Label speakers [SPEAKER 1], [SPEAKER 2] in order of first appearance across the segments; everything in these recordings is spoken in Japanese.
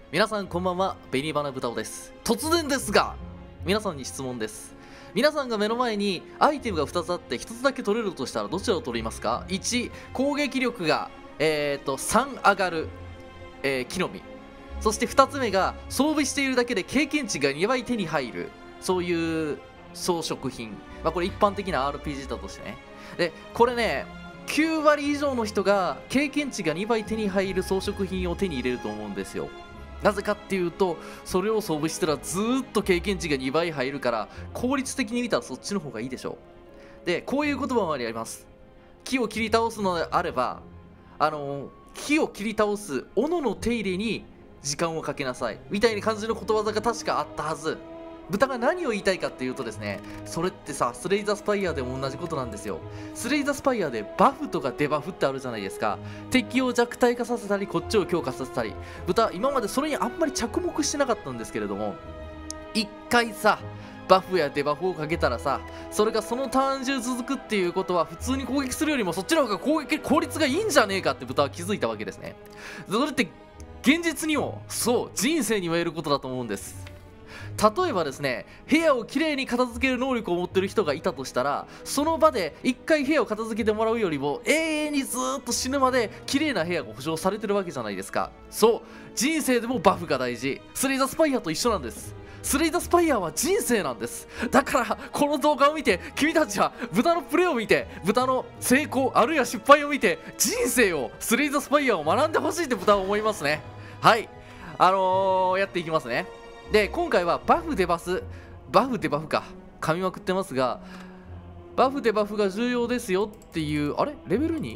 [SPEAKER 1] 皆さんこんばんは、紅花豚尾です。突然ですが皆さんに質問です。皆さんが目の前にアイテムが2つあって1つだけ取れるとしたらどちらを取りますか？ 1、攻撃力が、3上がる、木の実。そして2つ目が装備しているだけで経験値が2倍手に入る、そういう装飾品。これ一般的な RPG だとしてね。でこれね、9割以上の人が経験値が2倍手に入る装飾品を手に入れると思うんですよ。なぜかっていうと、それを装備したらずーっと経験値が2倍入るから、効率的に見たらそっちの方がいいでしょう。でこういう言葉もあります。木を切り倒すのであれば、木を切り倒す斧の手入れに時間をかけなさいみたいな感じのことわざが確かあったはず。豚が何を言いたいかっていうとですね、それってさ、スレイザースパイアでも同じことなんですよ。スレイザースパイアでバフとかデバフってあるじゃないですか。敵を弱体化させたりこっちを強化させたり、豚今までそれにあんまり着目してなかったんですけれども、一回さバフやデバフをかけたらさ、それがそのターン中続くっていうことは、普通に攻撃するよりもそっちの方が効率がいいんじゃねえかって豚は気づいたわけですね。それって現実にもそう人生にも言えることだと思うんです。例えばですね、部屋をきれいに片付ける能力を持ってる人がいたとしたら、その場で1回部屋を片付けてもらうよりも永遠にずっと死ぬまできれいな部屋が保証されてるわけじゃないですか。そう人生でもバフが大事。スレイザースパイアと一緒なんです。スレイザースパイアは人生なんです。だからこの動画を見て、君たちは豚のプレーを見て、豚の成功あるいは失敗を見て、人生をスレイザースパイアを学んでほしいって豚は思いますね。はい、やっていきますね。で今回はバフデバフか噛みまくってますが、バフデバフが重要ですよっていう。あれレベル 2？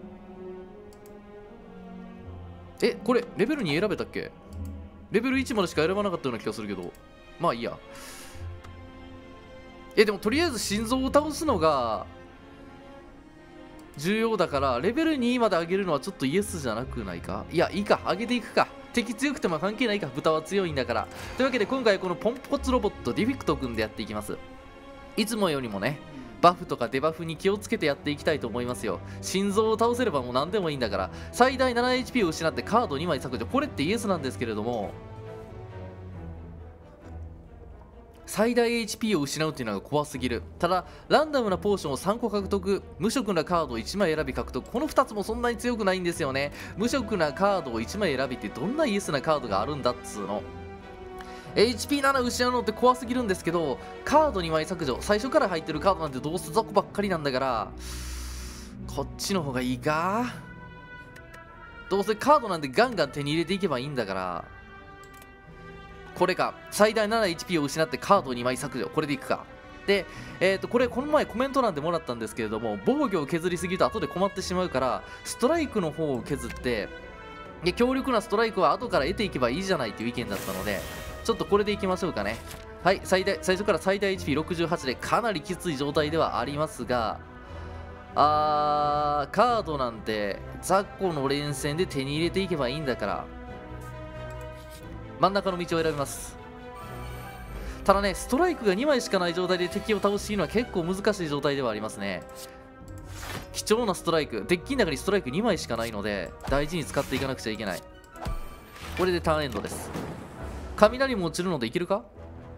[SPEAKER 1] これレベル2選べたっけ？レベル1までしか選ばなかったような気がするけど、まあいいや。でもとりあえず心臓を倒すのが重要だから、レベル2まで上げるのはちょっとイエスじゃなくないか？いやいいか、上げていくか。敵強くても関係ないか、豚は強いんだから。というわけで今回このポンコツロボットディフィクト君でやっていきます。いつもよりもね、バフとかデバフに気をつけてやっていきたいと思いますよ。心臓を倒せればもう何でもいいんだから。最大 7HP を失ってカード2枚削除、これってイエスなんですけれども、最大 HP を失うっていうのが怖すぎる。ただランダムなポーションを3個獲得、無色なカードを1枚選び獲得、この2つもそんなに強くないんですよね。無色なカードを1枚選びってどんなイエスなカードがあるんだっつうの。 HP7 失うのって怖すぎるんですけど、カード2枚削除、最初から入ってるカードなんてどうせ雑魚ばっかりなんだから、こっちの方がいいか。どうせカードなんてガンガン手に入れていけばいいんだから、これか。最大 7HP を失ってカード2枚削除、これでいくか。で、これこの前コメント欄でもらったんですけれども、防御を削りすぎると後で困ってしまうから、ストライクの方を削って、で強力なストライクは後から得ていけばいいじゃないっていう意見だったので、ちょっとこれでいきましょうかね。はい、最初から最大 HP68 でかなりきつい状態ではありますが、カードなんて雑魚の連戦で手に入れていけばいいんだから、真ん中の道を選びます。ただね、ストライクが2枚しかない状態で敵を倒しているのは結構難しい状態ではありますね。貴重なストライク、デッキの中にストライク2枚しかないので大事に使っていかなくちゃいけない。これでターンエンドです。雷も落ちるのでいけるか。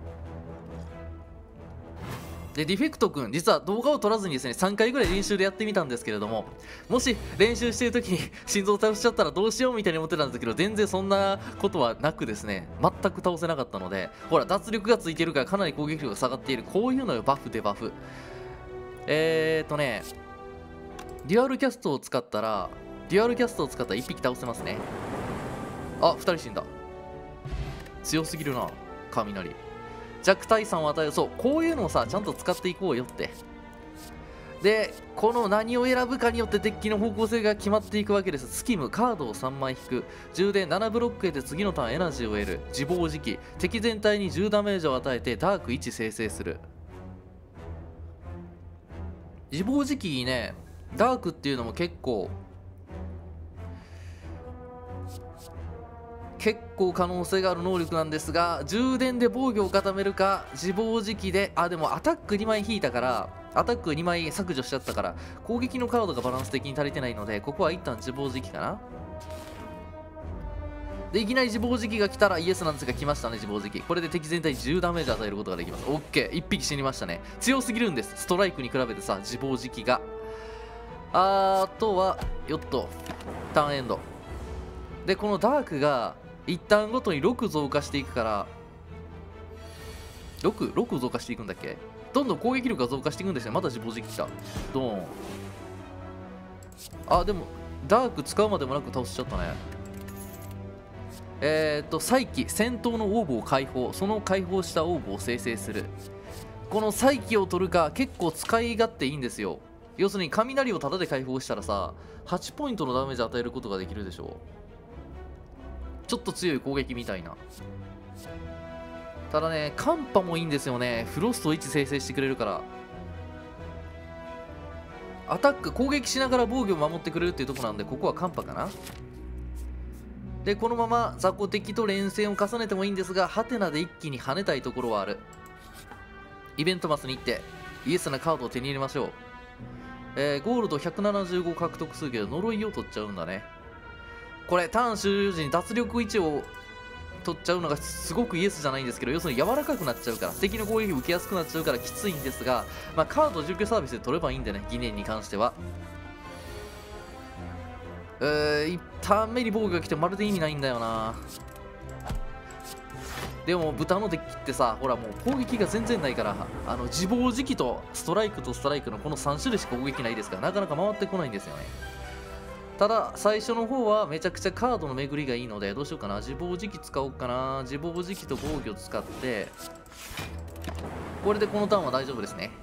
[SPEAKER 1] でディフェクト君、実は動画を撮らずにですね、3回ぐらい練習でやってみたんですけれども、もし練習している時に心臓を倒しちゃったらどうしようみたいに思ってたんですけど、全然そんなことはなくですね、全く倒せなかったので、ほら脱力がついてるからかなり攻撃力が下がっている、こういうのよバフデバフ。デュアルキャストを使ったら1匹倒せますね。あ、2人死んだ。強すぎるな雷。弱体散を与える。そう、こういうのをさちゃんと使っていこうよって。でこの何を選ぶかによってデッキの方向性が決まっていくわけです。スキム、カードを3枚引く、充電7ブロックへで次のターンエナジーを得る、自暴自棄、敵全体に10ダメージを与えてダーク1生成する。自暴自棄ね、ダークっていうのも結構可能性がある能力なんですが、充電で防御を固めるか、自暴自棄で、でもアタック2枚引いたから、アタック2枚削除しちゃったから攻撃のカードがバランス的に足りてないので、ここは一旦自暴自棄かな。 でいきなり自暴自棄が来たらイエスなんですが、来ましたね自暴自棄。これで敵全体に10ダメージ与えることができます。オッケー、1匹死にましたね。強すぎるんです、ストライクに比べてさ、自暴自棄が。あとはよっとターンエンドで、このダークが一旦ごとに6増加していくから、6増加していくんだっけ。どんどん攻撃力が増加していくんですよ。まだ自暴自棄来た。ドーン。あ、でもダーク使うまでもなく倒しちゃったね。再起、戦闘のオーブを解放、その解放したオーブを生成する。この再起を取るか結構使い勝手いいんですよ。要するに雷をタダで解放したらさ、8ポイントのダメージ与えることができるでしょ。ちょっと強い攻撃みたいな。ただね、カンパもいいんですよね。フロストを1生成してくれるから、アタック攻撃しながら防御を守ってくれるっていうところなんで、ここはカンパかな。でこのまま雑魚敵と連戦を重ねてもいいんですが、ハテナで一気に跳ねたいところはある。イベントマスに行ってイエスなカードを手に入れましょう。ゴールド175獲得するけど呪いを取っちゃうんだね。これターン終了時に脱力1を取っちゃうのがすごくイエスじゃないんですけど、要するに柔らかくなっちゃうから、敵の攻撃を受けやすくなっちゃうからきついんですが、まあ、カード除去サービスで取ればいいんでね、疑念に関しては。一旦目に防御が来てまるで意味ないんだよな。でも豚のデッキってさ、ほらもう攻撃が全然ないから、自暴自棄とストライクとストライクのこの3種類しか攻撃ないですから、なかなか回ってこないんですよね。ただ最初の方はめちゃくちゃカードの巡りがいいので、どうしようかな。自暴自棄使おうかな。自暴自棄と防御使って、これでこのターンは大丈夫ですね。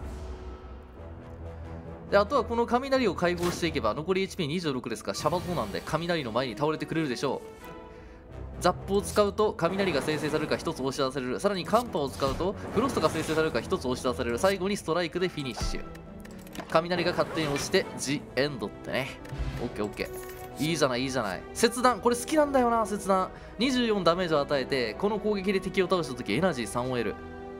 [SPEAKER 1] であとはこの雷を解放していけば、残り HP26 ですからシャバゾなんで雷の前に倒れてくれるでしょう。ザップを使うと雷が生成されるか1つ押し出される。さらにカンパを使うとフロストが生成されるか1つ押し出される。最後にストライクでフィニッシュ。雷が勝手に押してジエンドってね。オッケーオッケー、いいじゃないいいじゃない。切断、これ好きなんだよな。切断24ダメージを与えて、この攻撃で敵を倒した時エナジー3を得る。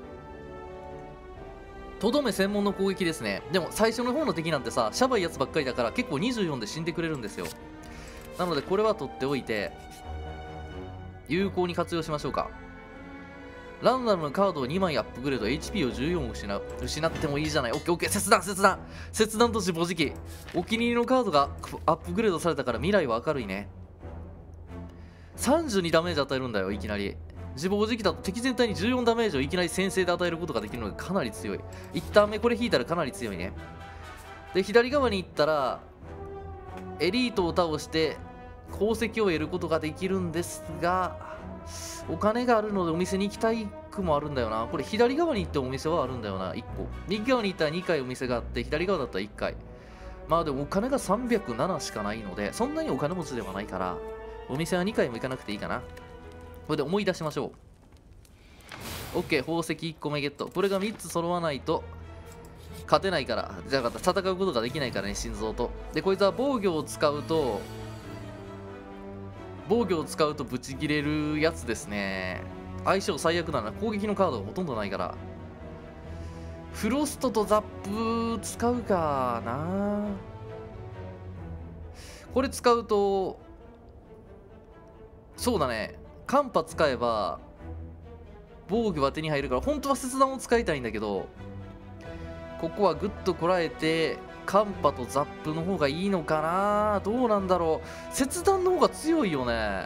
[SPEAKER 1] とどめ専門の攻撃ですね。でも最初の方の敵なんてさ、シャバいやつばっかりだから結構24で死んでくれるんですよ。なのでこれは取っておいて有効に活用しましょうか。ランダムのカードを2枚アップグレード、 HP を14失ってもいいじゃない。オッケーオッケー、切断切断と自暴自棄。お気に入りのカードがアップグレードされたから未来は明るいね。32ダメージ与えるんだよ、いきなり。自暴自棄だと敵全体に14ダメージをいきなり先制で与えることができるのがかなり強い。1ターン目これ引いたらかなり強いね。で左側に行ったらエリートを倒して功績を得ることができるんですが、お金があるのでお店に行きたい区もあるんだよな。これ左側に行ってお店はあるんだよな、1個。右側に行ったら2回お店があって、左側だったら1回。まあでもお金が307しかないので、そんなにお金持ちではないからお店は2回も行かなくていいかな。これで思い出しましょう。 OK、 宝石1個目ゲット。これが3つ揃わないと勝てないから、じゃあ戦うことができないからね、心臓と。でこいつは防御を使うとブチ切れるやつですね。相性最悪だな。攻撃のカードがほとんどないから、フロストとザップ使うかな。これ使うとそうだね、カンパ使えば防御は手に入るから、本当は切断を使いたいんだけど、ここはグッとこらえてカンパとザップの方がいいのかな。どうなんだろう。切断の方が強いよね。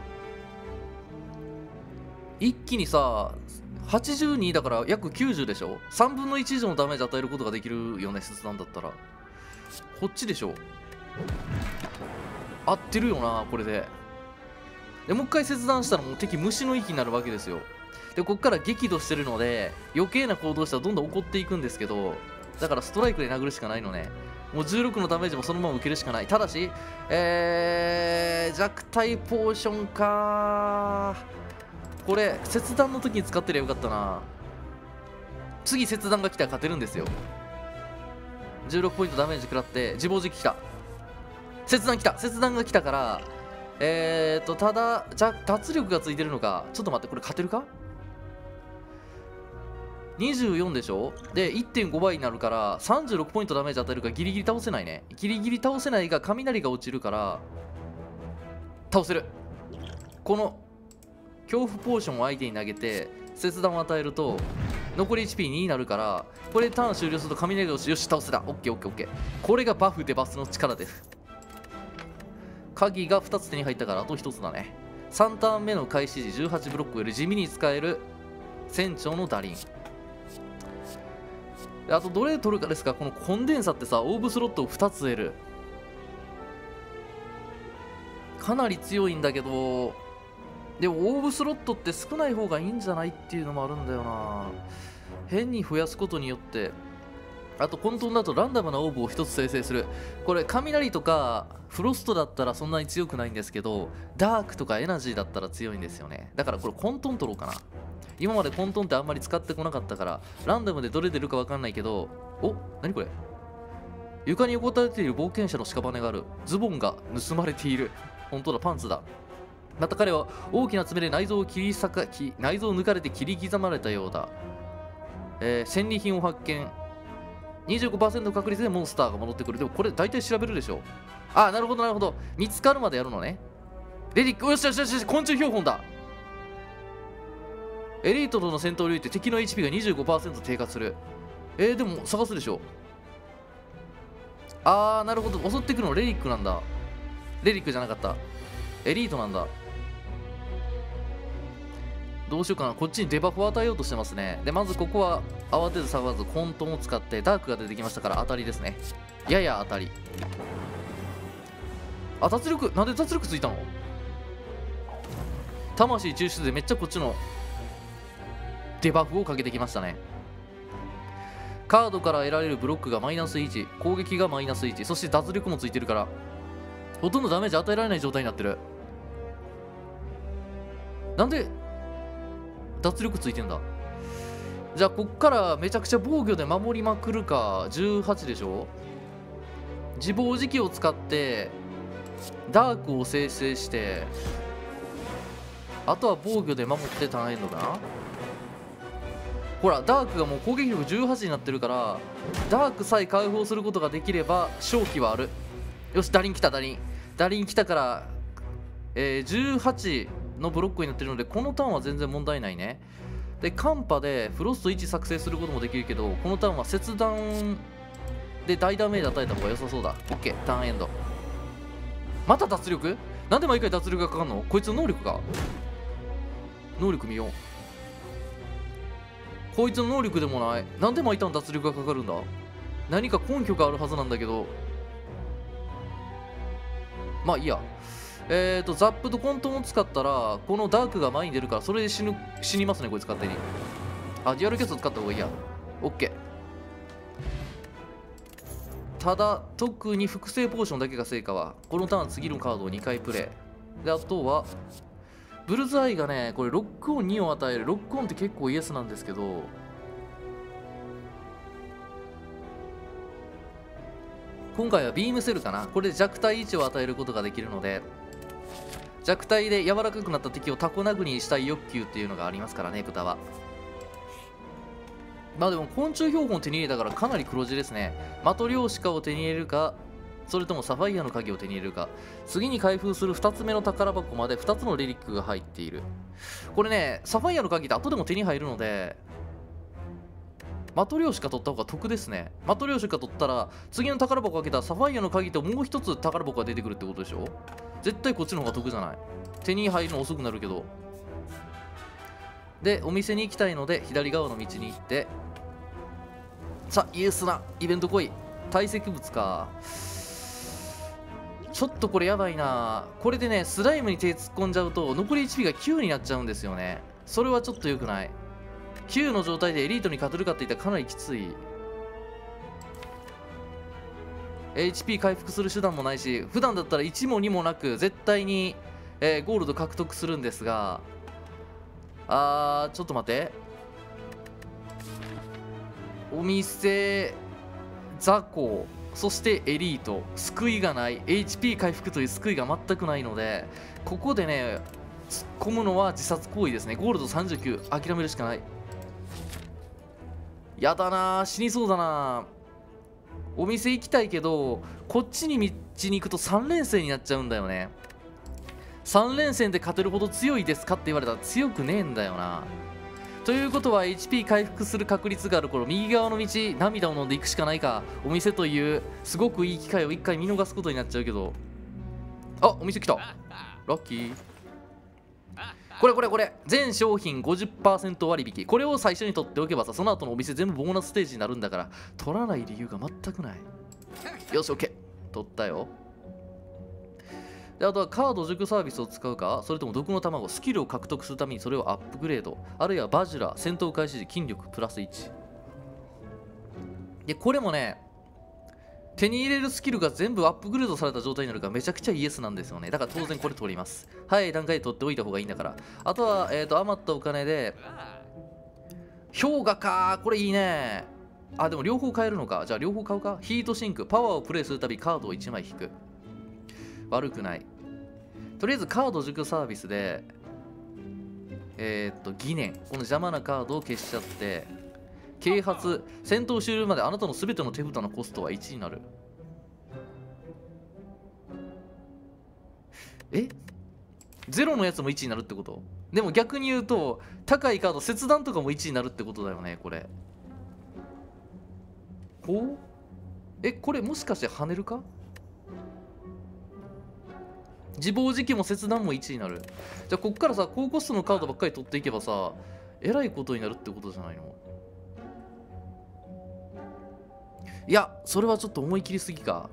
[SPEAKER 1] 一気にさ82だから約90でしょ。3分の1以上のダメージ与えることができるよね、切断だったら。こっちでしょ。合ってるよなこれで。でもう一回切断したらもう敵虫の息になるわけですよ。でこっから激怒してるので余計な行動したらどんどん怒っていくんですけど、だからストライクで殴るしかないのね。もう16のダメージもそのまま受けるしかない。ただし弱体ポーションか。これ切断の時に使ってりゃよかったな。次切断が来たら勝てるんですよ。16ポイントダメージ食らって自暴自棄来た。切断が来たからただ脱力がついてるのか。ちょっと待って、これ勝てるか。24でしょ。で 1.5 倍になるから36ポイントダメージ与えるからギリギリ倒せないね。ギリギリ倒せないが雷が落ちるから倒せる。 この恐怖ポーションを相手に投げて切断を与えると残り HP2 になるから、これターン終了すると雷が落ち、よし倒せた。オッケーオッケーオッケー。これがバフでバスの力です。鍵が2つ手に入ったからあと1つだね。3ターン目の開始時18ブロックより地味に使える船長の打輪。あとどれ取るかですか。このコンデンサってさ、オーブスロットを2つ得る。かなり強いんだけど、でもオーブスロットって少ない方がいいんじゃないっていうのもあるんだよな。変に増やすことによって、あと混沌だとランダムなオーブを1つ生成する。これ雷とかフロストだったらそんなに強くないんですけど、ダークとかエナジーだったら強いんですよね。だからこれ混沌取ろうかな。今まで混沌ってあんまり使ってこなかったから、ランダムでどれ出るか分かんないけど、お、何これ。床に横たえている冒険者の屍がある。ズボンが盗まれている。本当だ、パンツだ。また彼は大きな爪で内臓を抜かれて切り刻まれたようだ。戦利品を発見。25% の確率でモンスターが戻ってくる。でもこれ大体調べるでしょ。あ、なるほどなるほど。見つかるまでやるのね。レディック、よしよしよし、昆虫標本だ。エリートとの戦闘において敵の HP が 25% 低下する。でも探すでしょ。あー、なるほど。襲ってくるのレリックなんだ。レリックじゃなかった。エリートなんだ。どうしようかな。こっちにデバフを与えようとしてますね。で、まずここは慌てず騒がず混沌を使ってダークが出てきましたから当たりですね。やや当たり。あ、脱力。なんで脱力ついたの？魂抽出でめっちゃこっちのデバフをかけてきましたね。カードから得られるブロックがマイナス1、攻撃がマイナス1、そして脱力もついてるからほとんどダメージ与えられない状態になってる。なんで脱力ついてんだ。じゃあこっからめちゃくちゃ防御で守りまくるか。18でしょ。自暴自棄を使ってダークを生成して、あとは防御で守ってターンエンドかな。ほらダークがもう攻撃力18になってるから、ダークさえ解放することができれば勝機はある。よし、ダリン来た。ダリン来たから、18のブロックになってるのでこのターンは全然問題ないね。でカンパでフロスト1作成することもできるけど、このターンは切断で大ダメージ与えた方が良さそうだ。 OK、 ターンエンド。また脱力。なんで毎回脱力がかかるの。こいつの能力か。能力見よう。こいつの能力でもない。なんで毎ターン脱力がかかるんだ。何か根拠があるはずなんだけど、まあいいや。ザップと混沌を使ったらこのダークが前に出るから、それで死にますねこいつ勝手に。あ、デュアルキャスト使った方がいいや。 OK。 ただ特に複製ポーションだけが成果はこのターン次のカードを2回プレイで、あとはブルズアイがね、これロックオン2を与える。ロックオンって結構イエスなんですけど、今回はビームセルかな。これで弱体1を与えることができるので、弱体で柔らかくなった敵をタコ殴りにしたい欲求っていうのがありますからね、豚は。まあでも昆虫標本を手に入れたからかなり黒字ですね。マトリョーシカを手に入れるか、それともサファイアの鍵を手に入れるか。次に開封する2つ目の宝箱まで2つのレリックが入っている。これね、サファイアの鍵って後でも手に入るので、マトリョーシカ取った方が得ですね。マトリョーシカ取ったら次の宝箱開けたらサファイアの鍵ともう一つ宝箱が出てくるってことでしょ。絶対こっちの方が得じゃない。手に入るの遅くなるけど。でお店に行きたいので左側の道に行って、さあイエスなイベント来い。堆積物か。ちょっとこれやばいな。これでねスライムに手突っ込んじゃうと残り HP が9になっちゃうんですよね。それはちょっと良くない。9の状態でエリートに勝てるかっていったらかなりきつい。 HP 回復する手段もないし、普段だったら1も2もなく絶対に、ゴールド獲得するんですが、ちょっと待って。お店、雑魚、そしてエリート、救いがない。 HP 回復という救いが全くないので、ここでね突っ込むのは自殺行為ですね。ゴールド39諦めるしかない。やだな、死にそうだな。お店行きたいけどこっちに道に行くと3連戦になっちゃうんだよね。 3連戦で勝てるほど強いですかって言われたら強くねえんだよな。ということは HP 回復する確率がある頃、右側の道涙を飲んでいくしかないか。お店というすごくいい機会を1回見逃すことになっちゃうけど、あ、お店来た。ラッキー。これ全商品 50% 割引。これを最初に取っておけばさ、その後のお店全部ボーナスステージになるんだから、取らない理由が全くない。よし OK、 取ったよ。であとはカード除去サービスを使うか、それとも毒の卵、スキルを獲得するためにそれをアップグレード、あるいはバジュラ、戦闘開始時筋力プラス1。でこれもね、手に入れるスキルが全部アップグレードされた状態になるからめちゃくちゃイエスなんですよね。だから当然これ取ります。早い段階で取っておいた方がいいんだから。あとは、余ったお金で氷河か、これいいね。あ、でも両方買えるのか。じゃあ両方買うか。ヒートシンク、パワーをプレイするたびカードを1枚引く。悪くない。とりあえずカード除去サービスで疑念、この邪魔なカードを消しちゃって、啓発、戦闘終了まであなたの全ての手札のコストは1になる。ゼロのやつも1になるってこと？でも逆に言うと高いカード切断とかも1になるってことだよね、これ。こうこれもしかして跳ねるか？自暴自棄も切断も1になる。じゃあこっからさ、高コストのカードばっかり取っていけばさ、えらいことになるってことじゃないの？いや、それはちょっと思い切りすぎか。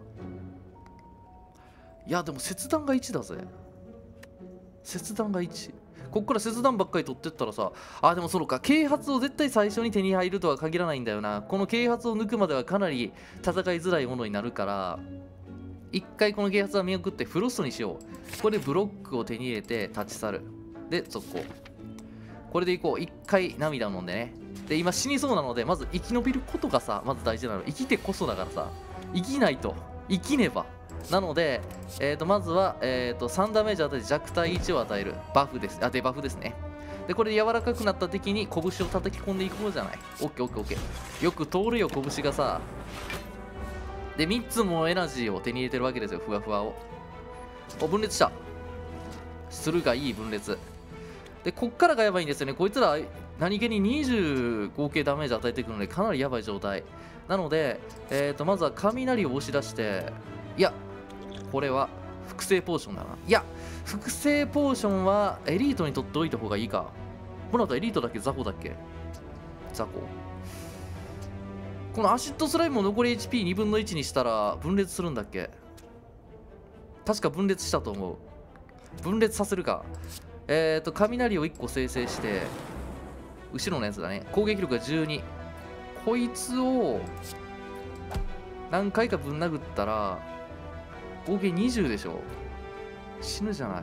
[SPEAKER 1] いやでも切断が1だぜ。切断が1。こっから切断ばっかり取ってったらさ、あ、でもそうか、啓発を絶対最初に手に入るとは限らないんだよな。この啓発を抜くまではかなり戦いづらいものになるから、一回この啓発は見送ってフロストにしよう。これでブロックを手に入れて立ち去る。で続行。これでいこう。一回涙を飲んでね。で今死にそうなので、まず生き延びることがさ、まず大事なの。生きてこそだからさ、生きないと生きねばなので、まずは、3ダメージ与えて弱体1を与えるバフです。デバフですね。でこれで柔らかくなった敵に拳を叩き込んでいこうじゃない。オッケーオッケーオッケー。よく通るよ拳がさ。で3つもエナジーを手に入れてるわけですよ、ふわふわを。分裂した。するがいい分裂。でこっからがやばいんですよね。こいつら何気に20合計ダメージ与えてくるのでかなりやばい状態なので、まずは雷を押し出して、いやこれは複製ポーションだな。いや複製ポーションはエリートに取っておいた方がいいか。この後エリートだっけ、雑魚だっけ。雑魚。このアシッドスライムを残り HP2 分の1にしたら分裂するんだっけ。確か分裂したと思う。分裂させるか。雷を1個生成して後ろのやつだね。攻撃力が12。こいつを何回かぶん殴ったら合計20でしょ。死ぬじゃない。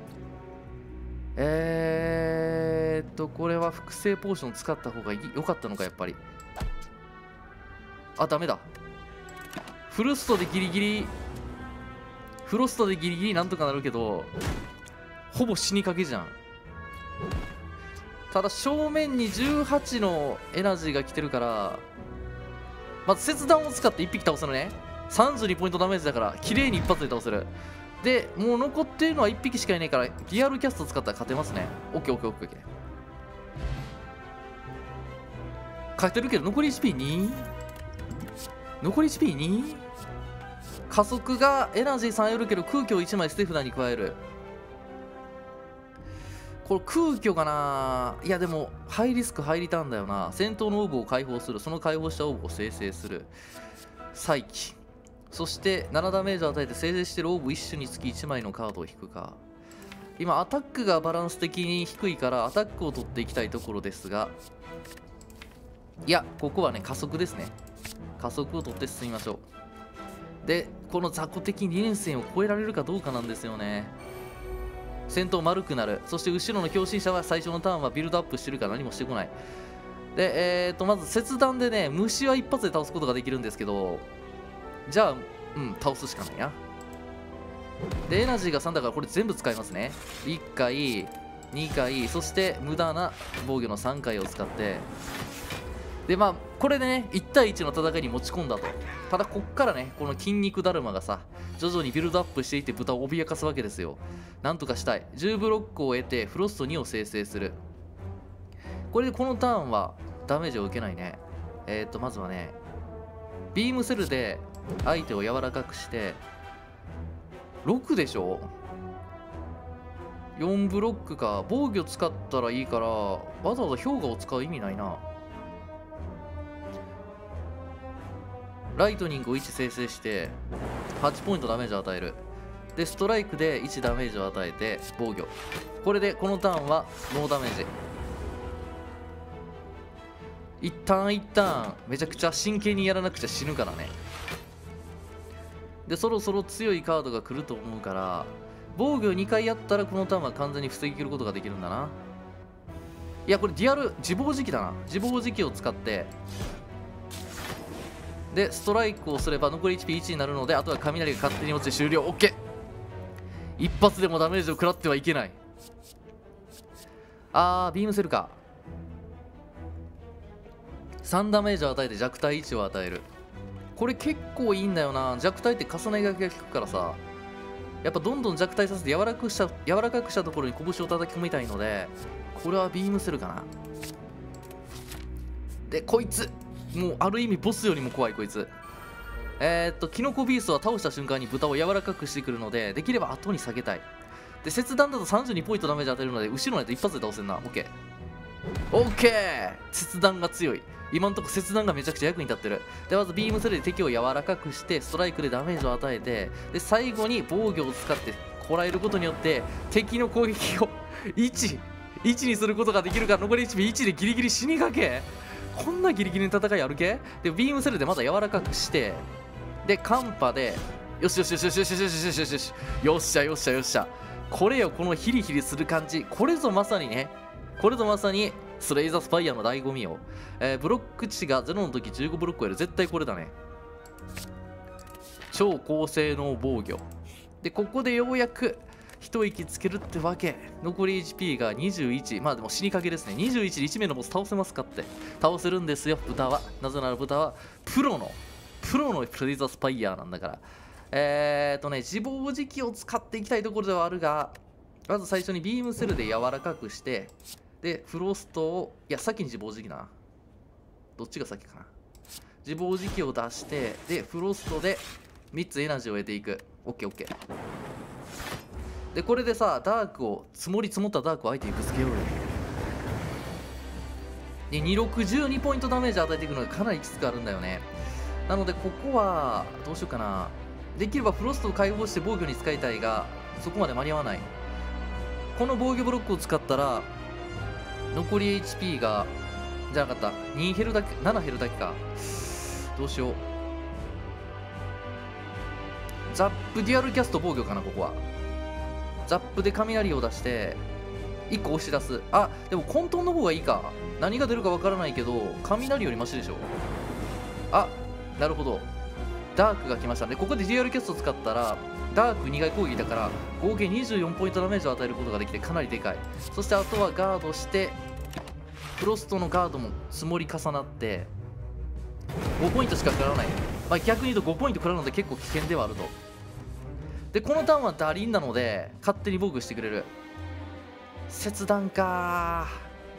[SPEAKER 1] これは複製ポーション使った方が良かったのか、やっぱり。あ、ダメだ。フロストでギリギリなんとかなるけど、ほぼ死にかけじゃん。ただ正面に18のエナジーが来てるから、まず切断を使って1匹倒せるね。32ポイントダメージだから綺麗に一発で倒せる。でもう残っているのは1匹しかいないからリアルキャスト使ったら勝てますね。オッケーオッケーオッケーオッケー。勝てるけど残り HP2？ 残り HP2？ 加速がエナジー3得るけど空虚を1枚捨て札に加える。これ空虚かな。いやでもハイリスクハイリターンだよな。戦闘のオーブを解放する。その解放したオーブを生成する。再起。そして7ダメージを与えて生成しているオーブ1種につき1枚のカードを引くか。今アタックがバランス的に低いからアタックを取っていきたいところですが、いやここはね加速ですね。加速を取って進みましょう。でこの雑魚的2連戦を超えられるかどうかなんですよね。戦闘丸くなる。そして後ろの強心者は最初のターンはビルドアップしてるから何もしてこない。でまず切断でね虫は一発で倒すことができるんですけど、じゃあ倒すしかないな。でエナジーが3だからこれ全部使いますね。1回2回そして無駄な防御の3回を使ってでまあこれでね1対1の戦いに持ち込んだと。ただこっからねこの筋肉だるまがさ徐々にビルドアップしていって豚を脅かすわけですよ。なんとかしたい。10ブロックを得てフロスト2を生成する。これでこのターンはダメージを受けないね。まずはねビームセルで相手を柔らかくして6でしょ。4ブロックか。防御使ったらいいからわざわざ氷河を使う意味ないな。ライトニングを1生成して8ポイントダメージを与える。でストライクで1ダメージを与えて防御。これでこのターンはノーダメージ。一旦めちゃくちゃ真剣にやらなくちゃ死ぬからね。でそろそろ強いカードが来ると思うから防御2回やったらこのターンは完全に防ぎ切ることができるんだな。いやこれデュアル自暴自棄だな。自暴自棄を使ってでストライクをすれば残り HP1 になるのであとは雷が勝手に落ちて終了。 OK。 一発でもダメージを食らってはいけない。ビームセルか。3ダメージを与えて弱体1を与える。これ結構いいんだよな。弱体って重ねがけが効くからさやっぱどんどん弱体させて柔らかくしたところに拳を叩き込みたいのでこれはビームセルかな。でこいつもうある意味ボスよりも怖いこいつ。キノコビーストは倒した瞬間に豚を柔らかくしてくるのでできれば後に下げたい。で切断だと32ポイントダメージ与えるので後ろのやつ一発で倒せるな。 OK。 切断が強い。今んとこ切断がめちゃくちゃ役に立ってる。でまずビームセルで敵を柔らかくしてストライクでダメージを与えてで最後に防御を使ってこらえることによって敵の攻撃を1にすることができるから残り HP1 でギリギリ死にかけ。こんなギリギリの戦いあるけ。でビームセルでまた柔らかくしてでカンパでよしよしよしよしよしよしよしよしよしよしよっしゃよっしゃよっしゃ。これよこのヒリヒリする感じ。これぞまさにスレイザースパイアの醍醐味よ。ブロック値が0の時15ブロックをやる。絶対これだね。超高性能防御でここでようやく一息つけるってわけ。残り HP が21。まあでも死にかけですね。21で1名のボス倒せますかって。倒せるんですよ豚は。なぜなら豚はプロのスレイザースパイアなんだから。自暴自棄を使っていきたいところではあるがまず最初にビームセルで柔らかくしてでフロストを先に自暴自棄な。どっちが先かな。自暴自棄を出してでフロストで3つエナジーを得ていく。 OKOK。 でこれでさダークを積もったダークを相手にぶつけようよ。で262ポイントダメージ与えていくのがかなりきつくあるんだよね。なのでここはどうしようかな。できればフロストを解放して防御に使いたいがそこまで間に合わない。この防御ブロックを使ったら残り HP がじゃなかった2減るだけ7減るだけか。どうしよう。ザップデュアルキャスト防御かな。ここはザップで雷を出して1個押し出す。でも混沌の方がいいか。何が出るかわからないけど雷よりマシでしょ。なるほど。ダークが来ましたね。ここでデュアルキャストを使ったらダーク2回攻撃だから合計24ポイントダメージを与えることができてかなりでかい。そしてあとはガードしてフロストのガードも積もり重なって5ポイントしか食らわない。逆に言うと5ポイント食らうので結構危険ではあると。でこのターンはダリンなので勝手に防御してくれる。切断か。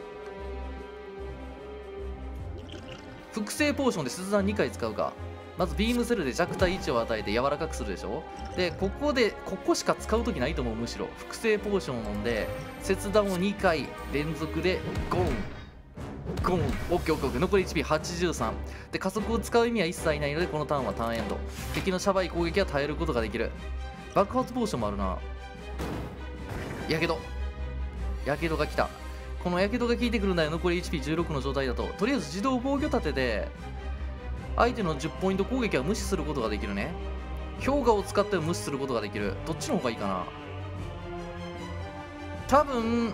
[SPEAKER 1] 複製ポーションで切断2回使うか。まずビームセルで弱体1を与えて柔らかくするでしょ。でここしか使う時ないと思う。むしろ複製ポーションを飲んで切断を2回連続でゴンゴン。OKOK。残り HP83 で加速を使う意味は一切ないのでこのターンはターンエンド。敵のシャバい攻撃は耐えることができる。爆発ポーションもあるな。やけどが来た。このやけどが効いてくるんだよ。残り HP16 の状態だととりあえず自動防御盾で相手の10ポイント攻撃は無視することができるね。氷河を使っても無視することができる。どっちの方がいいかな。多分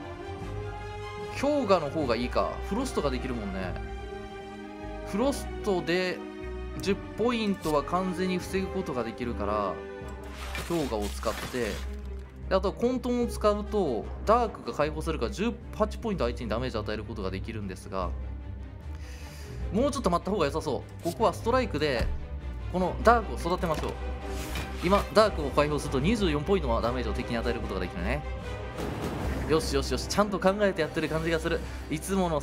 [SPEAKER 1] 氷河の方がいいか。フロストができるもんね。フロストで10ポイントは完全に防ぐことができるから氷河を使ってであとは混沌を使うとダークが解放するから18ポイント相手にダメージを与えることができるんですがもうちょっと待った方が良さそう。ここはストライクでこのダークを育てましょう。今ダークを解放すると24ポイントのダメージを敵に与えることができるね。よしよしよし、ちゃんと考えてやってる感じがする。いつも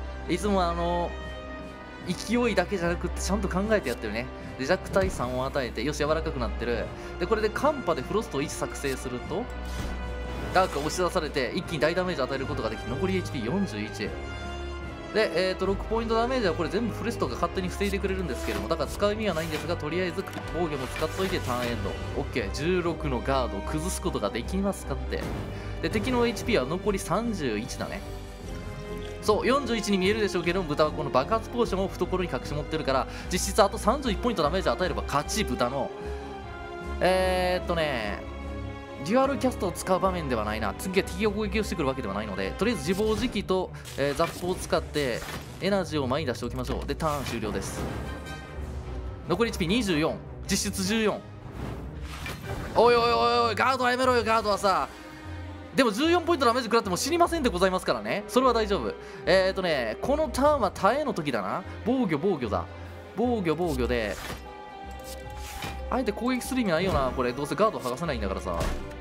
[SPEAKER 1] 勢いだけじゃなくってちゃんと考えてやってるね。で弱体3を与えて、よし柔らかくなってる。でこれでカンパでフロストを1作成するとダークが押し出されて一気に大ダメージを与えることができ、残り HP41 で、6ポイントダメージはこれ全部フレストが勝手に防いでくれるんですけども、だから使う意味はないんですが、とりあえず防御も使っといてターンエンド OK16 のガードを崩すことができますかって。で敵の HP は残り31だね。そう41に見えるでしょうけど、豚はこの爆発ポーションを懐に隠し持ってるから、実質あと31ポイントダメージを与えれば勝ち。豚のデュアルキャストを使う場面ではないな。次は敵を攻撃をしてくるわけではないので、とりあえず自暴自棄と、ザップを使ってエナジーを前に出しておきましょう。でターン終了です。残り HP24、 実質14。おいおいおいおい、ガードはやめろよ。ガードはさ、でも14ポイントダメージ食らっても死にませんでございますからね。それは大丈夫。このターンは耐えの時だな。防御だ。防御であえて攻撃する意味ないよな。これどうせガード剥がさないんだからさ。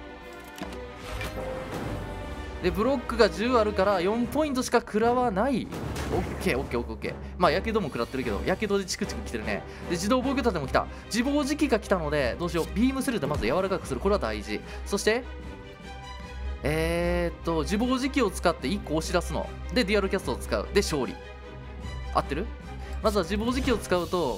[SPEAKER 1] でブロックが10あるから4ポイントしか食らわない。オッケー。まあやけども食らってるけど、やけどでチクチク来てるね。で自動防御盾も来た。自暴自棄が来たのでどうしよう。ビームスルーでまず柔らかくする、これは大事。そして自暴自棄を使って1個押し出すので、デュアルキャストを使うで勝利。合ってる？まずは自暴自棄を使うと、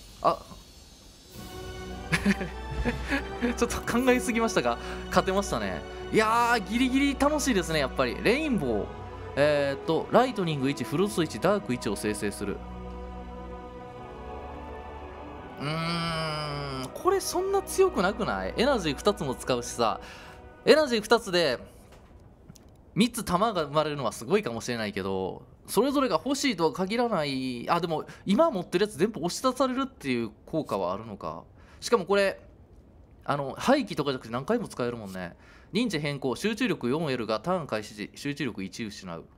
[SPEAKER 1] ちょっと考えすぎましたが勝てましたね。いやーギリギリ楽しいですね。やっぱりレインボーライトニング1、フロスト1、ダーク1を生成する。これそんな強くなくない？エナジー2つも使うしさ、エナジー2つで3つ弾が生まれるのはすごいかもしれないけど、それぞれが欲しいとは限らない。でも今持ってるやつ全部押し出されるっていう効果はあるのか。しかもこれ廃棄とかじゃなくて何回も使えるもんね。認知変更、集中力 4L がターン開始時集中力1失う。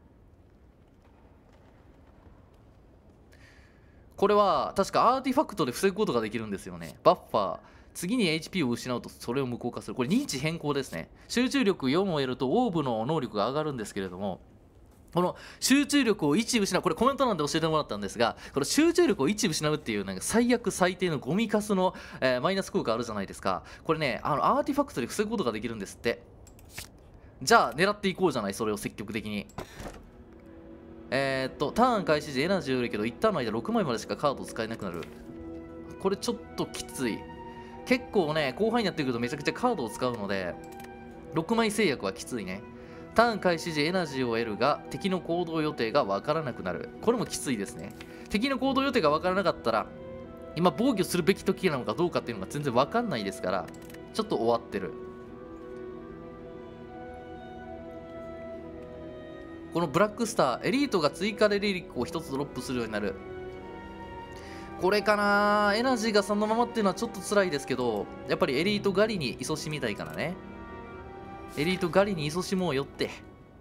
[SPEAKER 1] これは確かアーティファクトで防ぐことができるんですよね。バッファー、次に HP を失うとそれを無効化する。これ認知変更ですね。集中力4を得るとオーブの能力が上がるんですけれども、この集中力を1失う、これコメント欄で教えてもらったんですが、この集中力を1失うっていうなんか最悪最低のゴミカスの、マイナス効果あるじゃないですか。これね、アーティファクトで防ぐことができるんですって。じゃあ狙っていこうじゃない、それを積極的に。ターン開始時エナジーを得るけど一旦の間6枚までしかカードを使えなくなる。これちょっときつい。結構ね後半になってくるとめちゃくちゃカードを使うので6枚制約はきついね。ターン開始時エナジーを得るが敵の行動予定が分からなくなる。これもきついですね。敵の行動予定が分からなかったら今防御するべき時なのかどうかっていうのが全然分かんないですから、ちょっと終わってる。このブラックスターエリートが追加でリリックを1つドロップするようになる。これかな。エナジーがそのままっていうのはちょっと辛いですけど、やっぱりエリート狩りに勤しみたいからね。エリート狩りに勤しもうよって。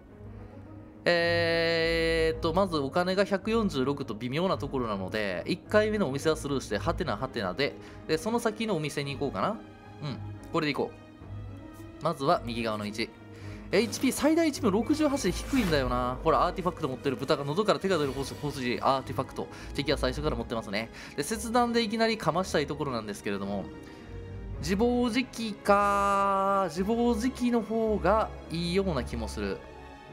[SPEAKER 1] まずお金が146と微妙なところなので、1回目のお店はスルーして、はてなはてなで、その先のお店に行こうかな。これで行こう。まずは右側の1。HP 最大 HP も68で低いんだよな。ほらアーティファクト持ってる豚が喉から手が出る放水アーティファクト、敵は最初から持ってますね。で切断でいきなりかましたいところなんですけれども、自暴自棄か。自暴自棄の方がいいような気もする。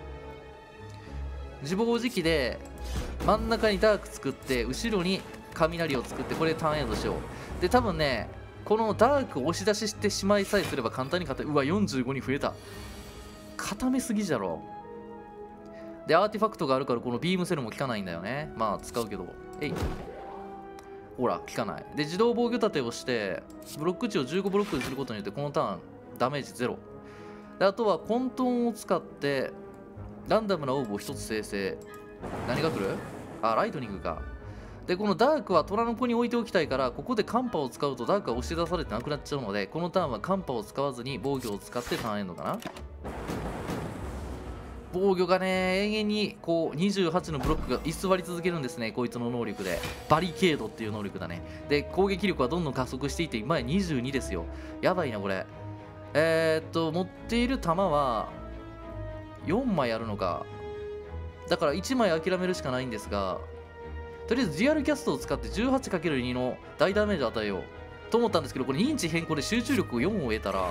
[SPEAKER 1] 自暴自棄で真ん中にダーク作って後ろに雷を作って、これでターンエンドしよう。で多分ねこのダークを押し出ししてしまいさえすれば簡単に勝てる。うわ45に増えた。固めすぎじゃろ。でアーティファクトがあるからこのビームセルも効かないんだよね。まあ使うけどほら効かない。で自動防御盾をしてブロック値を15ブロックにすることによってこのターンダメージ0で、あとは混沌を使ってランダムなオーブを1つ生成。何が来る？ライトニングか。でこのダークは虎の子に置いておきたいから、ここでカンパを使うとダークが押し出されてなくなっちゃうので、このターンはカンパを使わずに防御を使ってターンエンドかな。 防御がね、永遠にこう28のブロックが居座り続けるんですね、こいつの能力で。バリケードっていう能力だね。で、攻撃力はどんどん加速していって、今や22ですよ。やばいな、これ。持っている弾は4枚あるのか。だから1枚諦めるしかないんですが、とりあえずデュアルキャストを使って 18×2 の大ダメージを与えようと思ったんですけど、これ認知変更で集中力を4を得たら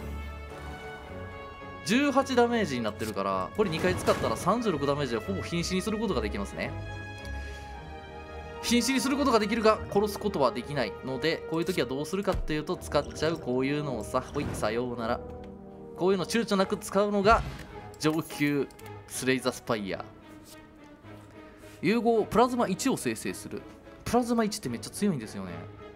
[SPEAKER 1] 18ダメージになってるから、これ2回使ったら36ダメージでほぼ瀕死にすることができますね。瀕死にすることができるが殺すことはできないので、こういう時はどうするかっていうと、使っちゃうこういうのをさ、ほい、さようなら。こういうの躊躇なく使うのが上級スレイザスパイヤー。融合プラズマ1を生成する。プラズマ1ってめっちゃ強いんですよね。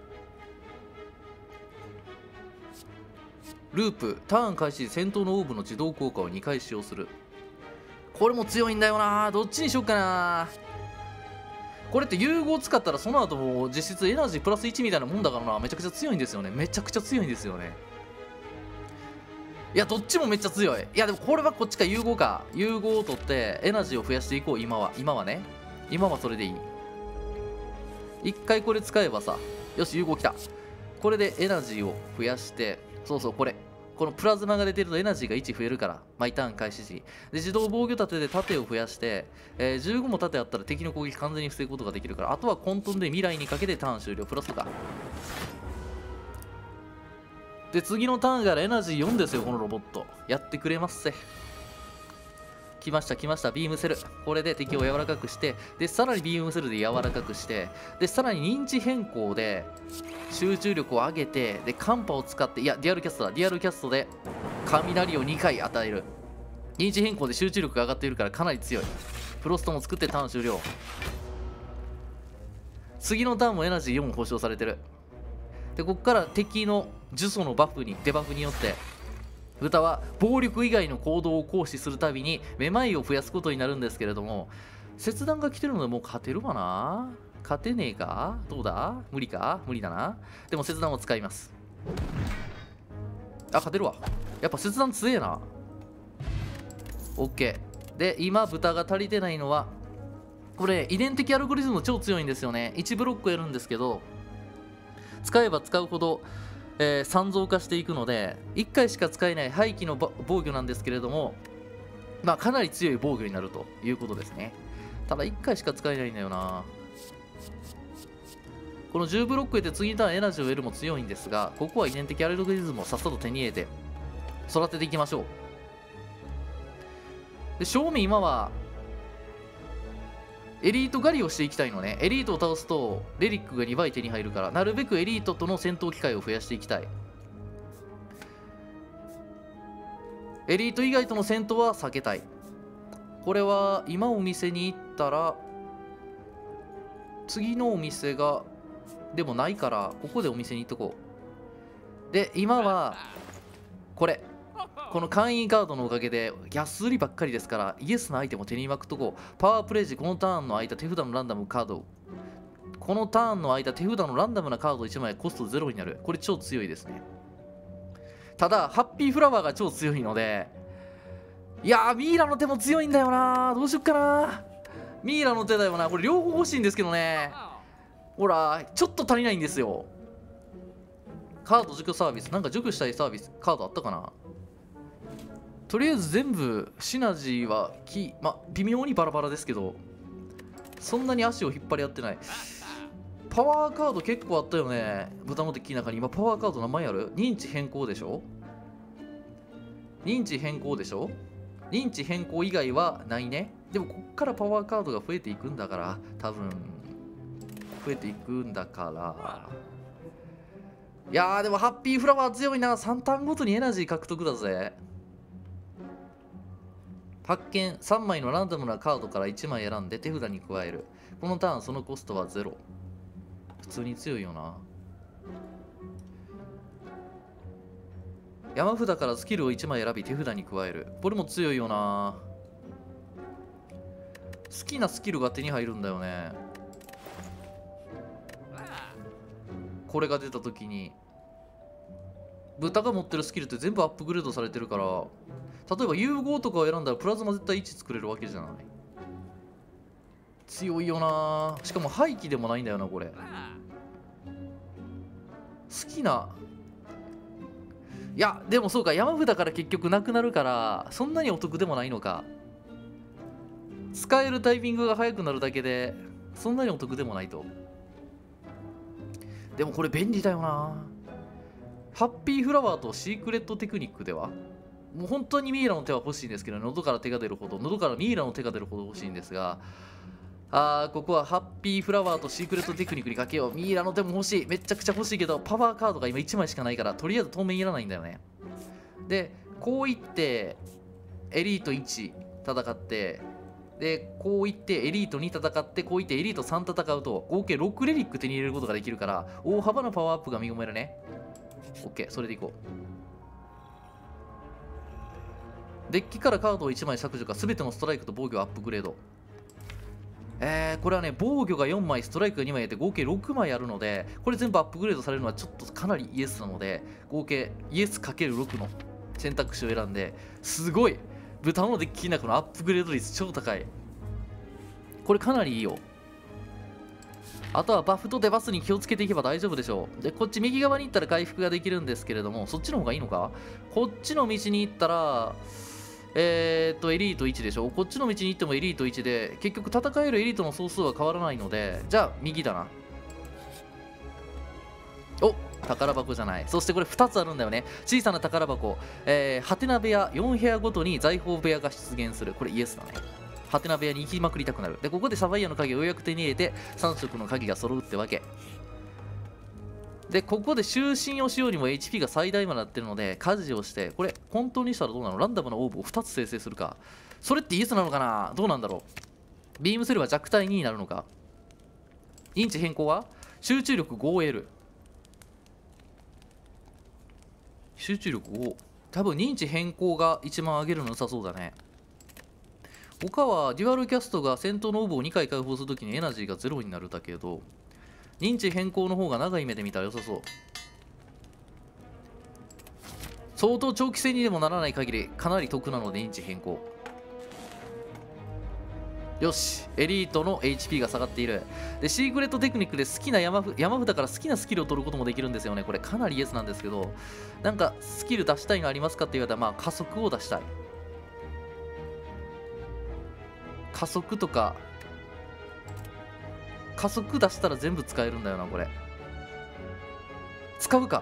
[SPEAKER 1] ループターン開始戦闘のオーブの自動効果を2回使用する。これも強いんだよな。どっちにしよっかな。これって融合使ったらその後も実質エナジープラス1みたいなもんだからな。めちゃくちゃ強いんですよね。めちゃくちゃ強いんですよね。いや、どっちもめっちゃ強い。いや、でもこれはこっちか。融合か。融合を取ってエナジーを増やしていこう。今はね。今はそれでいい。一回これ使えばさ、よし、融合きた。これでエナジーを増やして、そうそう、このプラズマが出てるとエナジーが1増えるから、毎ターン開始時。で、自動防御盾で盾を増やして、15も盾あったら敵の攻撃完全に防ぐことができるから、あとは混沌で未来にかけてターン終了。プラスか。で、次のターンからエナジー4ですよ、このロボット。やってくれますせ。来ました来ました。ビームセル。これで敵を柔らかくして、でさらにビームセルで柔らかくして、でさらに認知変更で集中力を上げて、でカンパを使って、いやデュアルキャストだ。デュアルキャストで雷を2回与える。認知変更で集中力が上がっているからかなり強い。フロストも作ってターン終了。次のターンもエナジー4保証されてる。でここから敵の呪詛のデバフによって豚は暴力以外の行動を行使するたびにめまいを増やすことになるんですけれども、切断が来てるのでもう勝てるわな。勝てねえか。どうだ。無理か。無理だな。でも切断を使います。あ、勝てるわ。やっぱ切断強えな。 OK で、今豚が足りてないのはこれ遺伝的アルゴリズム超強いんですよね。1ブロックやるんですけど、使えば使うほど散増化していくので、1回しか使えない廃棄の防御なんですけれども、まあかなり強い防御になるということですね。ただ1回しか使えないんだよな。この10ブロックで次のターンエナジーを得るも強いんですが、ここは遺伝的アルゴリズムをさっさと手に入れて育てていきましょう。で正味今はエリート狩りをしていきたいのね。エリートを倒すとレリックが2倍手に入るから、なるべくエリートとの戦闘機会を増やしていきたい。エリート以外との戦闘は避けたい。これは今お店に行ったら次のお店がでもないから、ここでお店に行っとこう。で今はこの会員カードのおかげで安売りばっかりですから、イエスのアイテムを手にまくとこう。パワープレイ時、このターンの間手札のランダムカード、このターンの間手札のランダムなカード1枚コスト0になる。これ超強いですね。ただハッピーフラワーが超強いので、いやーミイラの手も強いんだよな。どうしよっかな。ミイラの手だよな。これ両方欲しいんですけどね。ほらちょっと足りないんですよ。カード除去サービス、なんか除去したいサービスカードあったかな。とりあえず全部シナジーは微妙にバラバラですけど、そんなに足を引っ張り合ってない。パワーカード結構あったよね。豚のデッキの中に今パワーカード何枚ある。認知変更でしょ。認知変更以外はないね。でもこっからパワーカードが増えていくんだから、多分増えていくんだから、いやーでもハッピーフラワー強いな。3ターンごとにエナジー獲得だぜ。発見3枚のランダムなカードから1枚選んで手札に加える。このターンそのコストは0。普通に強いよな。山札からスキルを1枚選び手札に加える。これも強いよな。好きなスキルが手に入るんだよね。これが出た時に豚が持ってるスキルって全部アップグレードされてるから、 例えば融合とかを選んだらプラズマ絶対1作れるわけじゃない。強いよな。しかも廃棄でもないんだよなこれ。好きな、いやでもそうか、山札から結局なくなるからそんなにお得でもないのか。使えるタイミングが早くなるだけでそんなにお得でもないと。でもこれ便利だよな。ハッピーフラワーとシークレットテクニックではもう本当にミイラの手は欲しいんですけど、喉から手が出るほど、喉からミイラの手が出るほど欲しいんですが、ここはハッピーフラワーとシークレットテクニックにかけよう。ミイラの手も欲しい、めちゃくちゃ欲しいけどパワーカードが今1枚しかないからとりあえず当面いらないんだよね。でこういってエリート1戦って、でこういってエリート2戦って、こういってエリート3戦うと合計6レリック手に入れることができるから大幅なパワーアップが見込めるね。 OK、 それでいこう。デッキからカードを1枚削除か、全てのストライクと防御をアップグレード。これはね、防御が4枚ストライクが2枚で合計6枚あるので、これ全部アップグレードされるのはちょっとかなりイエスなので、合計イエス ×6 の選択肢を選んで、すごい豚のデッキの中のアップグレード率超高い。これかなりいいよ。あとはバフとデバスに気をつけていけば大丈夫でしょう。でこっち右側に行ったら回復ができるんですけれども、そっちの方がいいのか。こっちの道に行ったらエリート1でしょ。こっちの道に行ってもエリート1で、結局戦えるエリートの総数は変わらないので、じゃあ右だな。お、宝箱じゃない。そしてこれ2つあるんだよね。小さな宝箱、ハテナ部屋4部屋ごとに財宝部屋が出現する。これイエスだね。ハテナ部屋に行きまくりたくなる。でここでサファイアの鍵をようやく手に入れて3色の鍵が揃うってわけで、ここで就寝をしようにも HP が最大までなってるので家事をして、これ本当にしたらどうなの。ランダムなオーブを2つ生成するか。それってイエスなのかな。どうなんだろう。ビームセルは弱体2になるのか。認知変更は集中力 5L、 集中力5、多分認知変更が一番上げるの良さそうだね。他はデュアルキャストが戦闘のオーブを2回解放するときにエナジーが0になるだけど、認知変更の方が長い目で見たら良さそう。相当長期戦にでもならない限りかなり得なので認知変更。よし、エリートの HP が下がっている。でシークレットテクニックで好きな山札から好きなスキルを取ることもできるんですよね。これかなりイエスなんですけど、なんかスキル出したいのありますかって言われたら、まあ加速を出したい。加速とか、加速出したら全部使えるんだよなこれ。使うか。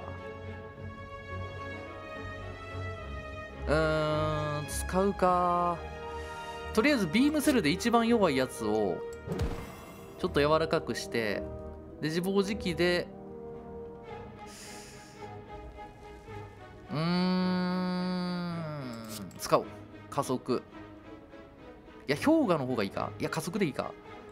[SPEAKER 1] 使うか。とりあえずビームセルで一番弱いやつをちょっと柔らかくして、で自暴自棄で使おう。加速、いや氷河の方がいいか。いや加速でいいか。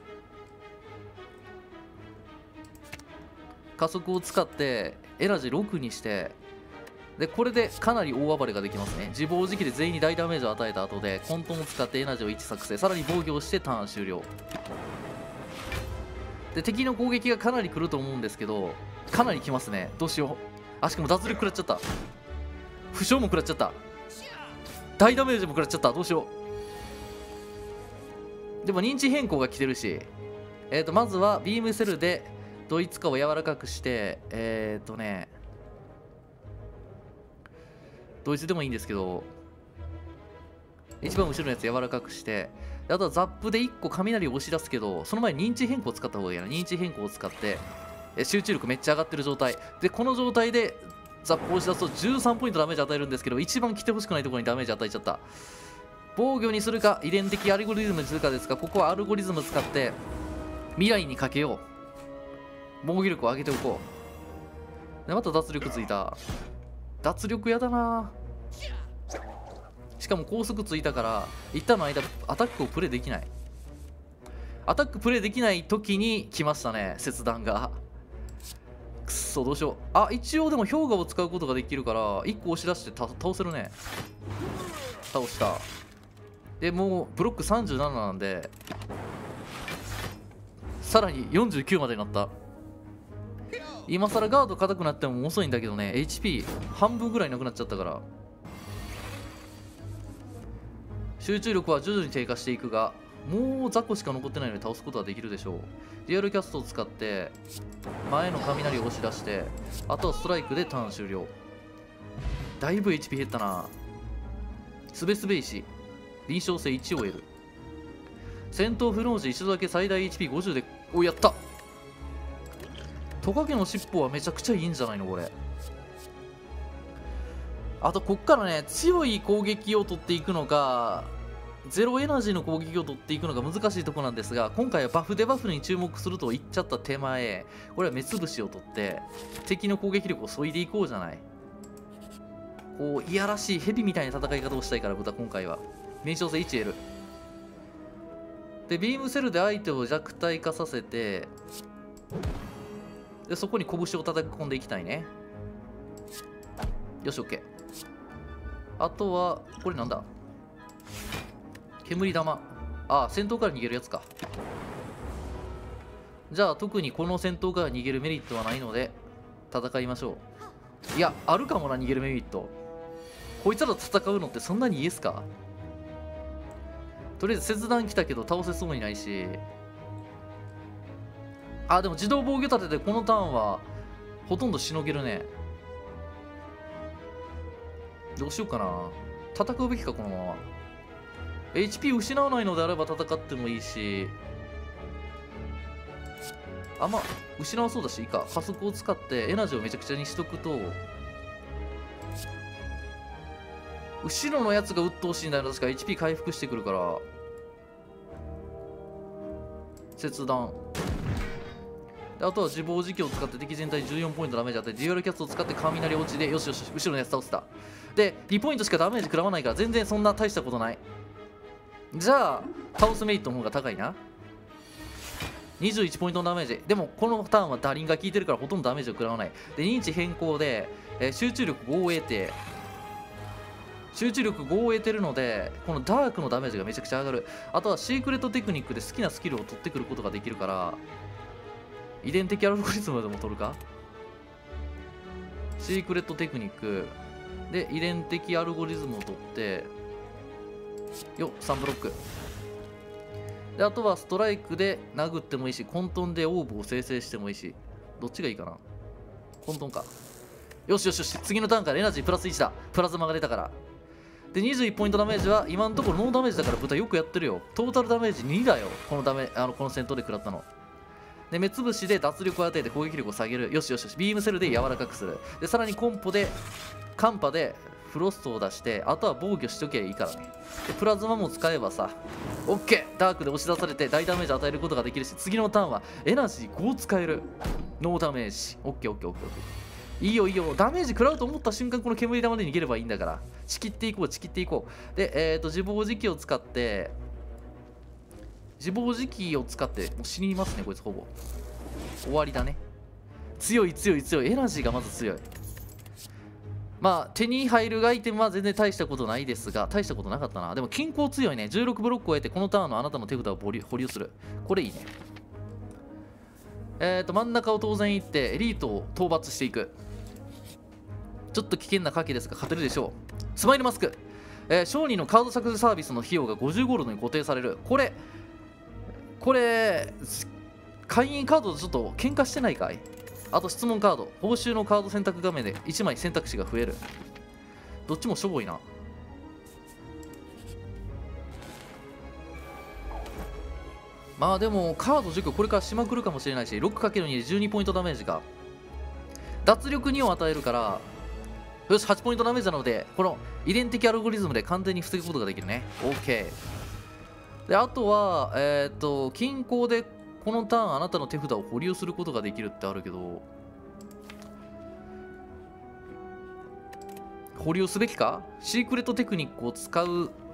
[SPEAKER 1] 加速を使ってエナジー6にして、でこれでかなり大暴れができますね。自暴自棄で全員に大ダメージを与えた後で混沌を使ってエナジーを1作成、さらに防御をしてターン終了で、敵の攻撃がかなり来ると思うんですけど、かなり来ますね。どうしよう。あ、しかも脱力食らっちゃった。負傷も食らっちゃった。大ダメージも食らっちゃった。どうしよう。でも認知変更が来てるし、まずはビームセルでドイツ化を柔らかくして、ドイツでもいいんですけど、一番後ろのやつ柔らかくして、あとはザップで1個雷を押し出すけど、その前に認知変更を使った方がいいな。認知変更を使って集中力めっちゃ上がってる状態で、この状態でザップを押し出すと13ポイントダメージ与えるんですけど、一番来てほしくないところにダメージ与えちゃった。防御にするか遺伝的アルゴリズムにするかですが、ここはアルゴリズム使って未来にかけよう。防御力を上げておこう。でまた脱力ついた。脱力やだな。しかも高速ついたから一旦の間アタックをプレイできない。アタックプレイできない時に来ましたね、切断が。くっそ、どうしよう。あ、一応でも氷河を使うことができるから1個押し出して倒せるね。倒した。でもうブロック37なんでさらに49までになった。今更ガード硬くなっても遅いんだけどね、 HP 半分ぐらいなくなっちゃったから。 集中力は徐々に低下していくが、もう雑魚しか残ってないので倒すことはできるでしょう。デュアルキャストを使って前の雷を押し出して、あとはストライクでターン終了。だいぶ HP 減ったな。すべすべ石、臨床性1を得る。戦闘不能時一度だけ最大 HP50 で、お、やった。トカゲの尻尾はめちゃくちゃいいんじゃないのこれ。あとこっからね、強い攻撃を取っていくのかゼロエナジーの攻撃を取っていくのが難しいところなんですが、今回はバフデバフに注目すると言っちゃった手前、これは目つぶしを取って敵の攻撃力を削いでいこうじゃない。こういやらしい蛇みたいな戦い方をしたいから豚、今回は燃焼性1得る。でビームセルで相手を弱体化させて、でそこに拳を叩き込んでいきたいね。よし OK。 あとはこれなんだ、煙玉。ああ、戦闘から逃げるやつか。じゃあ特にこの戦闘から逃げるメリットはないので戦いましょう。いや、あるかもな、逃げるメリット。こいつらと戦うのってそんなにイエスか。とりあえず切断来たけど倒せそうにないし、あ、でも自動防御立てでこのターンはほとんどしのげるね。どうしようかな、戦うべきかこのまま。 HP 失わないのであれば戦ってもいいし、あんま失わそうだしいいか。加速を使ってエナジーをめちゃくちゃにしとくと、後ろのやつが鬱陶しいんだよ。確か HP 回復してくるから。切断で、あとは自暴自棄を使って敵全体に14ポイントダメージ与えて、デュアルキャストを使って雷落ちで、よしよし、後ろのやつ倒せた。で2ポイントしかダメージ食らわないから全然そんな大したことない。じゃあ倒すメリットの方が高いな。21ポイントのダメージ。でもこのターンはダリンが効いてるからほとんどダメージを食らわない。で認知変更で、集中力5を得て、集中力5を得てるのでこのダークのダメージがめちゃくちゃ上がる。あとはシークレットテクニックで好きなスキルを取ってくることができるから、遺伝的アルゴリズムでも取るか。シークレットテクニックで遺伝的アルゴリズムを取ってよ、3ブロックで、あとはストライクで殴ってもいいし、混沌でオーブを生成してもいいし、どっちがいいかな。混沌か。よしよしよし、次のターンからエナジープラス1だ。プラズマが出たから。で21ポイントダメージは今のところノーダメージだから豚よくやってるよ。トータルダメージ2だよ、このこの戦闘で食らったので。目つぶしで脱力を与えて攻撃力を下げる。よしよしよし、ビームセルで柔らかくする。でさらにコンポでカンパでフロストを出して、あとは防御しとけばいいからね。でプラズマも使えばさ OK、 ダークで押し出されて大ダメージ与えることができるし、次のターンはエナジー5使える。ノーダメージ OKOKOK、 いいよいいよ。ダメージ食らうと思った瞬間この煙玉で逃げればいいんだから、ちきっていこうちきっていこう。で自暴自棄を使って、自暴自棄を使ってもう死にますねこいつ。ほぼ終わりだね。強い強い強い、エナジーがまず強い。まあ手に入るアイテムは全然大したことないですが、大したことなかったな。でも均衡強いね。16ブロックを得てこのターンのあなたの手札を保留する。これいいね。真ん中を当然行ってエリートを討伐していく。ちょっと危険な賭けですが勝てるでしょう。スマイルマスク、商人のカード削除サービスの費用が50ゴールドに固定される。これ会員カードとちょっと喧嘩してないかい。あと質問カード、報酬のカード選択画面で1枚選択肢が増える。どっちもしょぼいな。まあでもカード10個これからしまくるかもしれないし、 6×2 で12ポイントダメージか。脱力2を与えるから、よし8ポイントダメージなので、この遺伝的アルゴリズムで完全に防ぐことができるね。 OK で、あとは均衡でこのターンあなたの手札を保留することができるってあるけど、保留すべきか。シークレットテクニックを使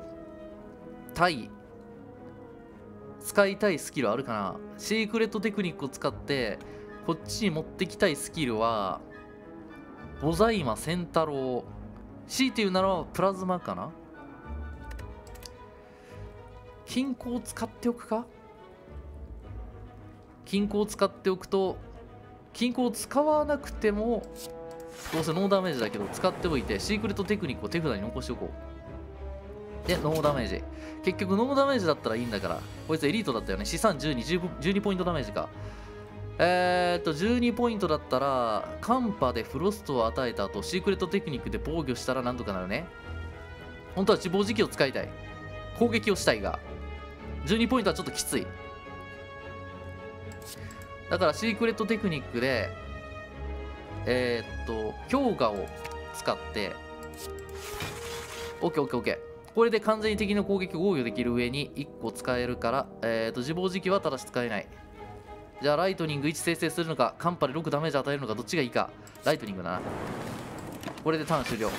[SPEAKER 1] いたいスキルあるかな。シークレットテクニックを使ってこっちに持ってきたいスキルはボザイマ、センタロウ、強いて言うならプラズマかな。均衡を使っておくか。均衡を使っておくと、均衡を使わなくてもどうせノーダメージだけど使っておいて、シークレットテクニックを手札に残しておこでノーダメージ。結局ノーダメージだったらいいんだから。こいつエリートだったよね。資産12ポイントダメージか。12ポイントだったらカンパでフロストを与えた後シークレットテクニックで防御したらなんとかなるね。本当は自暴自棄を使いたい。攻撃をしたいが12ポイントはちょっときつい。だからシークレットテクニックで氷河を使ってOKOKOK。これで完全に敵の攻撃を防御できる上に1個使えるから、自暴自棄はただし使えない。じゃあライトニング1生成するのかカンパで6ダメージ与えるのかどっちがいいか。ライトニングだな。これでターン終了。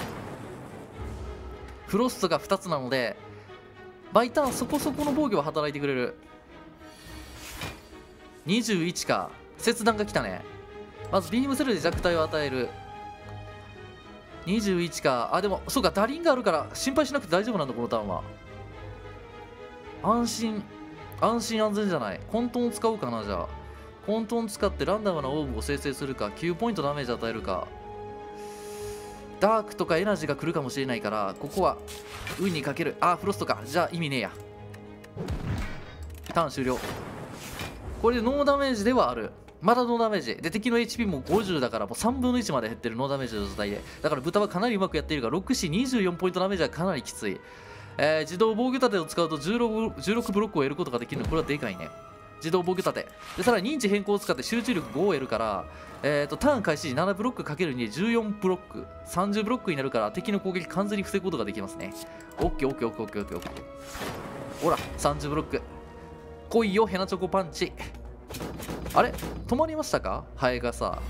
[SPEAKER 1] フロストが2つなので毎ターンそこそこの防御は働いてくれる。21か。切断が来たね。まずビームセルで弱体を与える。21か。あ、でもそうか、ダリンがあるから心配しなくて大丈夫なんだこのターンは。安心安全じゃない。混沌を使おうかな。じゃあ混沌を使ってランダムなオーブを生成するか9ポイントダメージ与えるか。ダークとかエナジーが来るかもしれないからここは運にかける。あ、フロストか。じゃあ意味ねえや。ターン終了。これでノーダメージではある。まだノーダメージで敵の HP も50だからもう3分の1まで減ってる。ノーダメージの状態でだから豚はかなりうまくやっているが6×4 24ポイントダメージはかなりきつい。自動防御盾を使うと16ブロックを得ることができるの。これはでかいね。自動防御盾でさらに認知変更を使って集中力5を得るから、ターン開始時7ブロック ×2 14ブロック30ブロックになるから敵の攻撃完全に防ぐことができますね。OKOKOKOKOK。ほら30ブロック来いよヘナチョコパンチ。あれ止まりましたかハエがさ。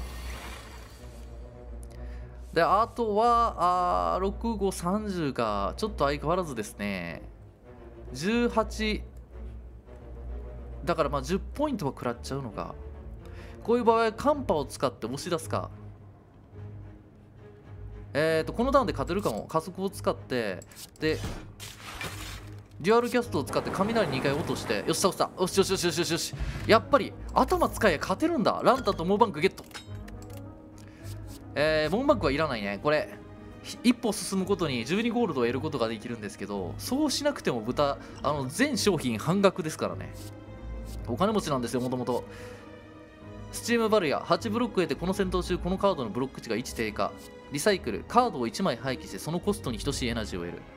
[SPEAKER 1] であとは6530がちょっと相変わらずですね。18だからまあ10ポイントは食らっちゃうのか。こういう場合はカンパを使って押し出すか。このターンで勝てるかも。加速を使ってでデュアルキャストを使って雷2回落として、よし倒した。よしよしよしよしよしよし。やっぱり頭使えば勝てるんだ。ランタンとモーバンクゲット。モーバンクはいらないね。これ一歩進むことに12ゴールドを得ることができるんですけど、そうしなくても豚全商品半額ですからね。お金持ちなんですよもともと。スチームバリア8ブロック得てこの戦闘中このカードのブロック値が1低下。リサイクルカードを1枚廃棄してそのコストに等しいエナジーを得る。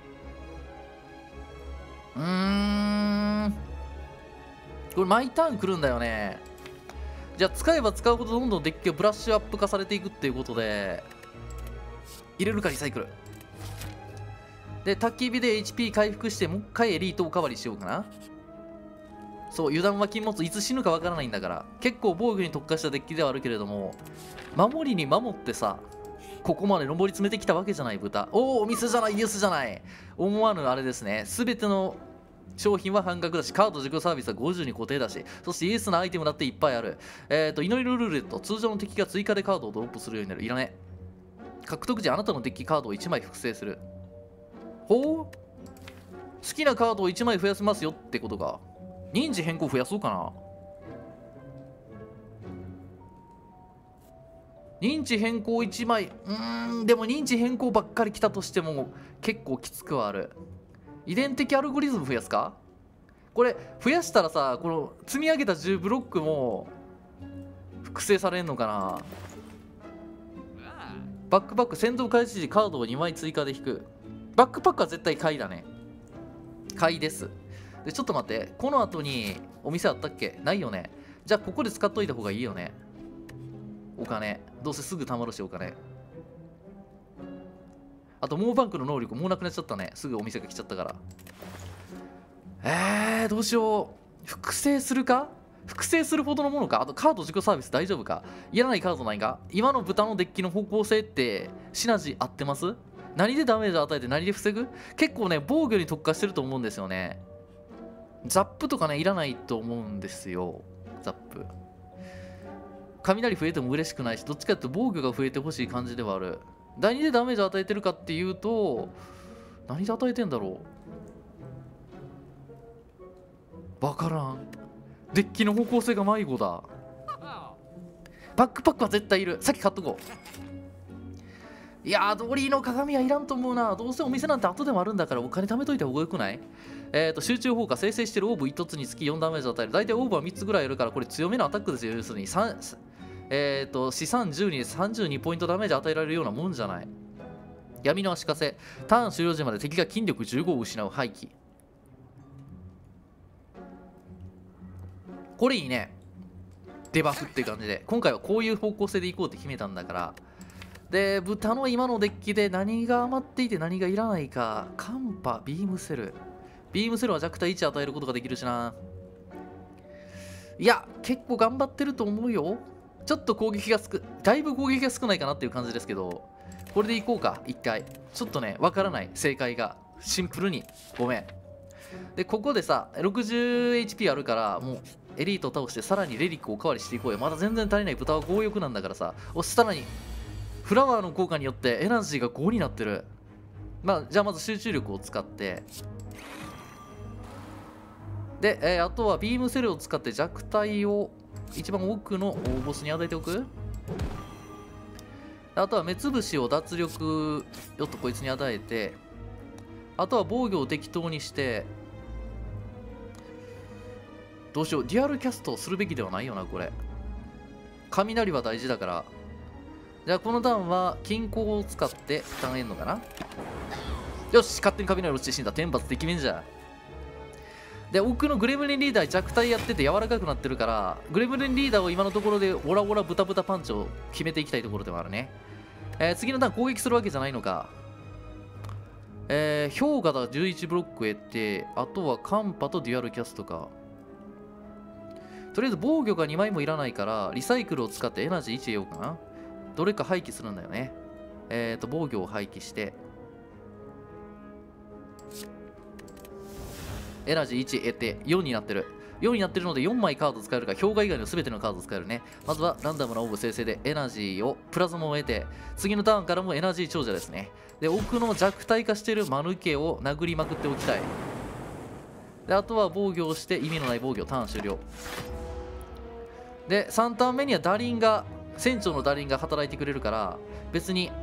[SPEAKER 1] これ毎ターン来るんだよね。じゃあ使えば使うほどどんどんデッキがブラッシュアップ化されていくっていうことで入れるか。リサイクルで焚き火で HP 回復してもう一回エリートおかわりしようかな。そう油断は禁物。いつ死ぬかわからないんだから。結構防御に特化したデッキではあるけれども守りに守ってさここまで上り詰めてきたわけじゃない豚。おミスじゃないイエスじゃない。思わぬあれですね。全ての商品は半額だしカード自己サービスは50に固定だし、そしてイエスなアイテムだっていっぱいある。祈りのルーレット通常の敵が追加でカードをドロップするようになる。いらね。獲得時あなたのデッキカードを1枚複製する。ほう好きなカードを1枚増やせますよってことか。認知変更増やそうかな。認知変更1枚でも認知変更ばっかり来たとしても結構きつくはある。遺伝的アルゴリズム増やすか。これ増やしたらさこの積み上げた10ブロックも複製されんのかな。バックパック戦闘開始時カードを2枚追加で引く。バックパックは絶対買いだね。買いです。でちょっと待って、この後にお店あったっけ。ないよね。じゃあここで使っといた方がいいよね。お金どうせすぐ貯まるしお金。あとモーバンクの能力もうなくなっちゃったね。すぐお店が来ちゃったから。どうしよう。複製するか。複製するほどのものか。あとカード自己サービス大丈夫か。いらないカードないか。今の豚のデッキの方向性ってシナジー合ってます。何でダメージ与えて何で防ぐ。結構ね防御に特化してると思うんですよね。ザップとかねいらないと思うんですよ。ザップ雷増えても嬉しくないし、どっちかっていうと防御が増えてほしい感じではある。第2でダメージ与えてるかっていうと何で与えてんだろう。わからん。デッキの方向性が迷子だ。バックパックは絶対いる。さっき買っとこう。 いやー、ドリーの鏡はいらんと思うな。どうせお店なんて後でもあるんだからお金貯めといた方がよくない？集中砲火、生成してるオーブ1つにつき4ダメージ与える。大体オーブは3つぐらいやるから、これ強めのアタックですよ。要するに資産12で32ポイントダメージ与えられるようなもんじゃない。闇の足かせ、ターン終了時まで敵が筋力15を失う廃棄。これいいね。デバフって感じで。今回はこういう方向性でいこうって決めたんだから。で、豚の今のデッキで何が余っていて何がいらないか。カンパ、ビームセル。ビームセルは弱体1与えることができるしな。いや、結構頑張ってると思うよ。ちょっと攻撃がだいぶ攻撃が少ないかなっていう感じですけど、これでいこうか、一回。ちょっとね、わからない、正解が。シンプルに。ごめん。で、ここでさ、60HP あるから、もう、エリートを倒して、さらにレリックをおかわりしていこうよ。まだ全然足りない。豚は強欲なんだからさ。さらに、フラワーの効果によってエナジーが5になってる。まあ、じゃあまず集中力を使って、で、あとはビームセルを使って弱体を一番奥の大ボスに与えておく。あとは目つぶしを脱力よっとこいつに与えて、あとは防御を適当にして、どうしよう、デュアルキャストをするべきではないよな、これ。雷は大事だから。じゃあこのターンは均衡を使ってターンエンドかな。よし、勝手に雷落ちて死んだ。天罰できめんじゃ。で、奥のグレムリンリーダー弱体やってて柔らかくなってるから、グレムリンリーダーを今のところでオラオラブタブタパンチを決めていきたいところでもあるね。次のターン攻撃するわけじゃないのか。氷河だ11ブロック得て、あとはカンパとデュアルキャストか。とりあえず防御が2枚もいらないから、リサイクルを使ってエナジー1得ようかな。どれか廃棄するんだよね。防御を廃棄して、エナジー1得て4になってる。4になってるので4枚カード使えるから、氷河以外の全てのカード使えるね。まずはランダムなオーブ生成でエナジーをプラズマを得て、次のターンからもエナジー長者ですね。で、奥の弱体化しているマヌケを殴りまくっておきたい。で、あとは防御をして意味のない防御、ターン終了。で、3ターン目にはダリンが、船長のダリンが働いてくれるから、別に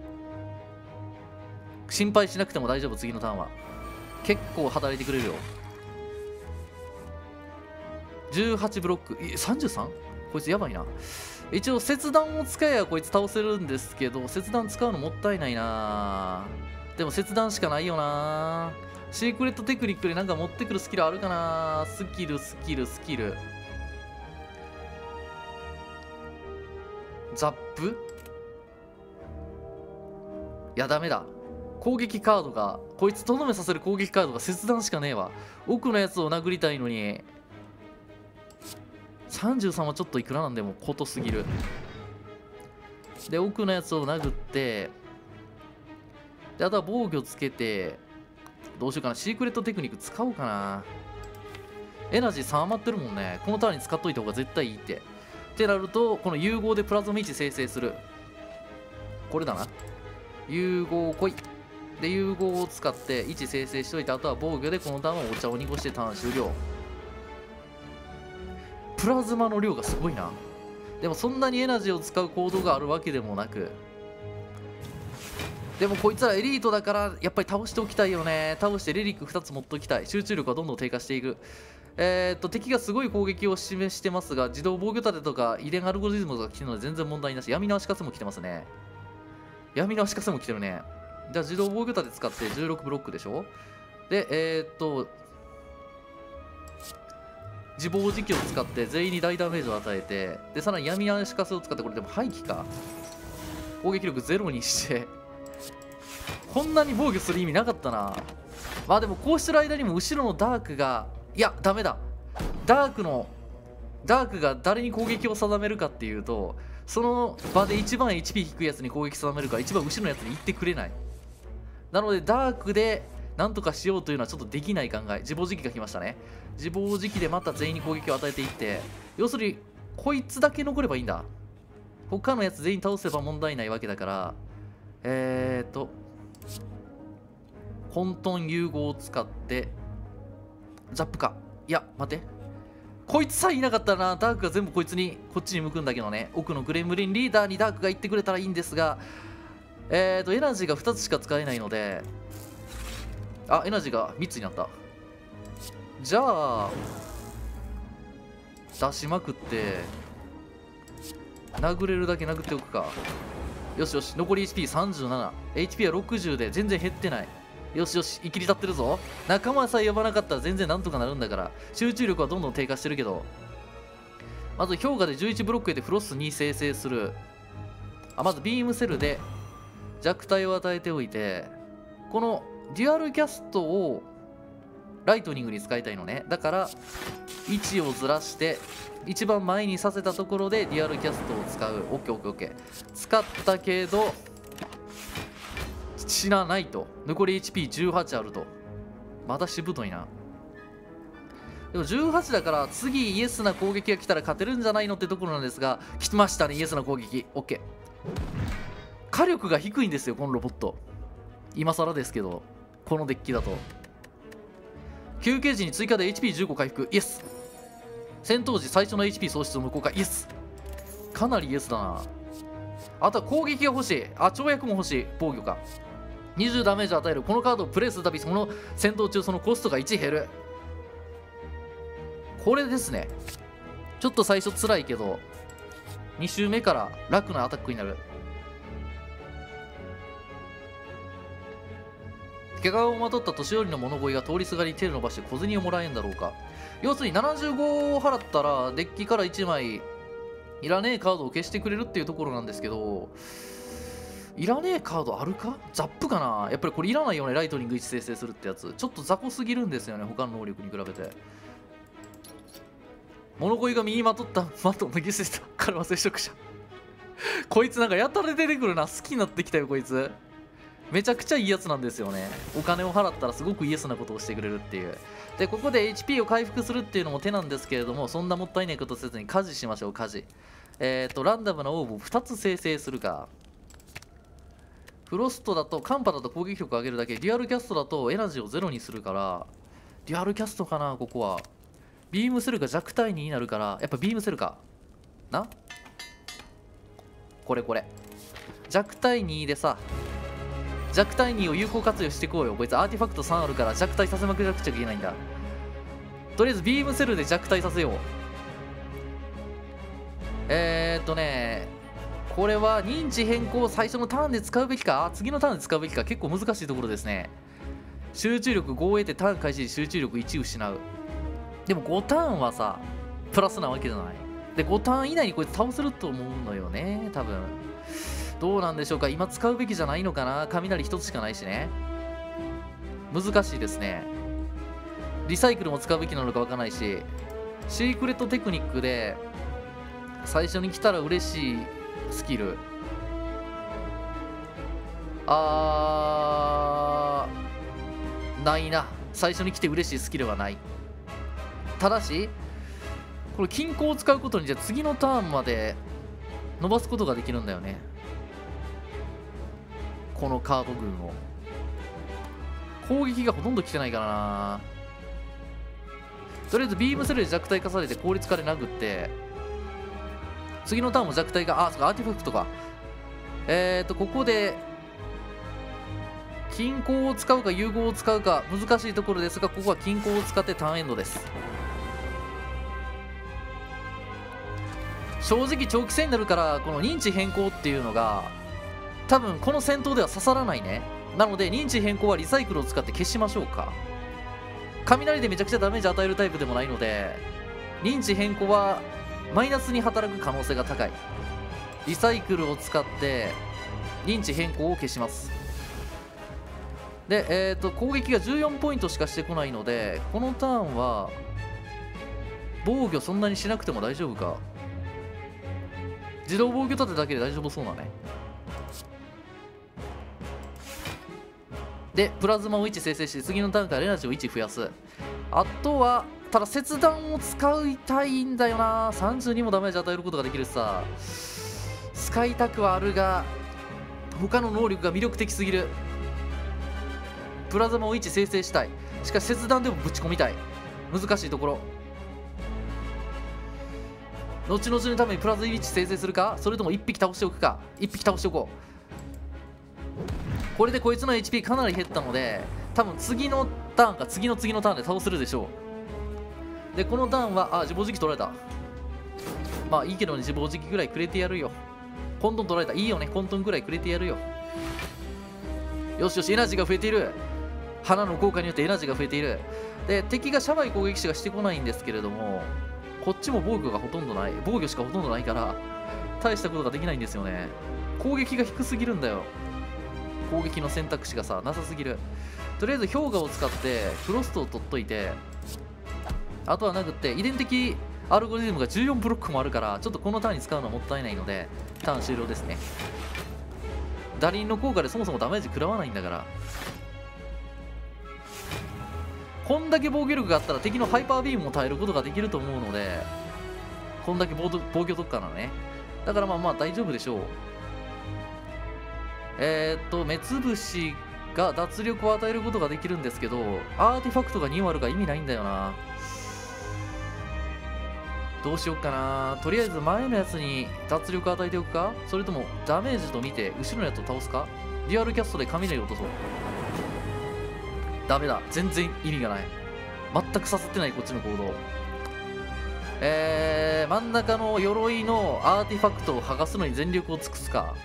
[SPEAKER 1] 心配しなくても大丈夫。次のターンは結構働いてくれるよ。18ブロック、33？ こいつやばいな。一応切断を使えばこいつ倒せるんですけど、切断使うのもったいないな。でも切断しかないよな。シークレットテクニックでなんか持ってくるスキルあるかな。スキルザップ。いやダメだ。攻撃カードが、こいつとどめさせる攻撃カードが切断しかねえわ。奥のやつを殴りたいのに33はちょっといくらなんでもことすぎる。で、奥のやつを殴って、で、あとは防御つけて、どうしようかな。シークレットテクニック使おうかな。エナジー3余ってるもんね。このターンに使っといた方が絶対いいって。ってなると、この融合でプラズマ1生成する。これだな。融合来い。で、融合を使って1生成しといて、あとは防御でこのターンはお茶を濁してターン終了。プラズマの量がすごいな。でもそんなにエナジーを使う行動があるわけでもなく、でもこいつらエリートだからやっぱり倒しておきたいよね。倒してレリック2つ持っておきたい。集中力はどんどん低下していく。敵がすごい攻撃を示してますが、自動防御盾とか遺伝アルゴリズムが来てるので全然問題なし。闇の足かせも来てますね。闇の足かせも来てるね。じゃあ自動防御盾使って16ブロックでしょ。で、自暴自棄を使って全員に大ダメージを与えて、でさらに闇の足かせを使って、これでも廃棄か。攻撃力0にしてこんなに防御する意味なかったな。まあでもこうしてる間にも後ろのダークが、いやダメだ。ダークが誰に攻撃を定めるかっていうと、その場で一番 HP 低いやつに攻撃定めるから一番後ろのやつに行ってくれない。なのでダークでなんとかしようというのはちょっとできない考え。自暴自棄が来ましたね。自暴自棄でまた全員に攻撃を与えていって、要するにこいつだけ残ればいいんだ。他のやつ全員倒せば問題ないわけだから、混沌融合を使ってザップか。いや待って、こいつさえいなかったらな、ダークが全部こっちに向くんだけどね。奥のグレムリンリーダーにダークが行ってくれたらいいんですが、 エナジーが2つしか使えないので、あ、エナジーが3つになった。じゃあ出しまくって殴れるだけ殴っておくか。よしよし、残り HP37、 HP は60で全然減ってない。よしよし、生きり立ってるぞ。仲間さえ呼ばなかったら全然なんとかなるんだから。集中力はどんどん低下してるけど、まず氷河で11ブロックへでフロスに生成する。まずビームセルで弱体を与えておいて、このデュアルキャストをライトニングに使いたいのね。だから位置をずらして一番前にさせたところでデュアルキャストを使う。オッケーオッケーオッケー。使ったけど死なないと。残り HP18 あると。まだしぶといな。でも18だから次イエスな攻撃が来たら勝てるんじゃないのってところなんですが、来ましたね、イエスな攻撃。オッケー。火力が低いんですよこのロボット。今更ですけど、このデッキだと休憩時に追加で HP15 回復。イエス。戦闘時最初の HP 喪失を無効化。イエス。かなりイエスだな。あとは攻撃が欲しい。跳躍も欲しい。防御か。20ダメージ与える。このカードをプレイするたびその戦闘中そのコストが1減る。これですね。ちょっと最初辛いけど2周目から楽なアタックになる。毛皮をまとった年寄りの物乞いが通りすがりに手を伸ばして小銭をもらえんだろうか。要するに75を払ったらデッキから1枚いらねえカードを消してくれるっていうところなんですけど、いらねえカードあるか。ザップかな。やっぱりこれいらないよね。ライトニング1生成するってやつちょっと雑魚すぎるんですよね、他の能力に比べて。物乞いが身にまとったマットを脱ぎ捨てたカルマ接触者こいつなんかやたら出てくるな。好きになってきたよこいつ。めちゃくちゃいいやつなんですよね。お金を払ったらすごくイエスなことをしてくれるっていう。でここで HP を回復するっていうのも手なんですけれども、そんなもったいないことせずに家事しましょう。家事ランダムなオーブを2つ生成するか。フロストだとカンパだと攻撃力を上げるだけ、デュアルキャストだとエナジーをゼロにするから、デュアルキャストかな。ここはビームセルが弱体2になるから、やっぱビームセルかな。これ弱体2でさ、弱体2を有効活用していこうよ。こいつアーティファクト3あるから弱体させまくらなくちゃいけないんだ。とりあえずビームセルで弱体させよう。これは認知変更を最初のターンで使うべきか次のターンで使うべきか、結構難しいところですね。集中力5を得てターン開始時集中力1失う。でも5ターンはさプラスなわけじゃない。で5ターン以内にこいつ倒せると思うのよね多分。どうなんでしょうか。今使うべきじゃないのかな。雷1つしかないしね。難しいですね。リサイクルも使うべきなのか分からないし、シークレットテクニックで最初に来たら嬉しいスキルないな。最初に来て嬉しいスキルはない。ただしこれ均衡を使うことにじゃあ次のターンまで伸ばすことができるんだよね、このカード群を。攻撃がほとんど来てないからな。とりあえずビームセルで弱体化されて効率化で殴って、次のターンも弱体化、そうかアーティファクトか。ここで均衡を使うか融合を使うか難しいところですが、ここは均衡を使ってターンエンドです。正直長期戦になるからこの認知変更っていうのが多分この戦闘では刺さらないね。なので認知変更はリサイクルを使って消しましょうか。雷でめちゃくちゃダメージ与えるタイプでもないので認知変更はマイナスに働く可能性が高い。リサイクルを使って認知変更を消します。で、攻撃が14ポイントしかしてこないのでこのターンは防御そんなにしなくても大丈夫か。自動防御立てだけで大丈夫そうだね。でプラズマを1生成して次のターンからエナジーを1増やす。あとはただ切断を使いたいんだよな。32もダメージ与えることができるしさ、使いたくはあるが他の能力が魅力的すぎる。プラズマを1生成したい。しかし切断でもぶち込みたい。難しいところ。後々のためにプラズ1生成するか、それとも1匹倒しておくか。1匹倒しておこう。 これでこいつの HP かなり減ったので、多分次のターンか次の次のターンで倒せるでしょう。でこのターンは自暴自棄取られた。まあいいけどね、自暴自棄ぐらいくれてやるよ。混沌取られた。いいよね、混沌ぐらいくれてやるよ。よしよし、エナジーが増えている。花の効果によってエナジーが増えている。で敵がシャバイ攻撃しかしてこないんですけれども、こっちも防御がほとんどない、防御しかほとんどないから大したことができないんですよね。攻撃が低すぎるんだよ。攻撃の選択肢がさ、なさすぎる。とりあえず氷河を使ってフロストを取っといて、あとは殴って遺伝的アルゴリズムが14ブロックもあるから、ちょっとこのターンに使うのはもったいないのでターン終了ですね。ダリンの効果でそもそもダメージ食らわないんだから、こんだけ防御力があったら敵のハイパービームも耐えることができると思うので、こんだけ防御特化なのね。だからまあ大丈夫でしょう。目つぶしが脱力を与えることができるんですけど、アーティファクトが2割が意味ないんだよな。どうしよっかな。とりあえず前のやつに脱力与えておくか、それともダメージと見て後ろのやつを倒すか。デュアルキャストで雷を落とそう。ダメだ、全然意味がない。全く刺さってないこっちの行動。真ん中の鎧のアーティファクトを剥がすのに全力を尽くすか。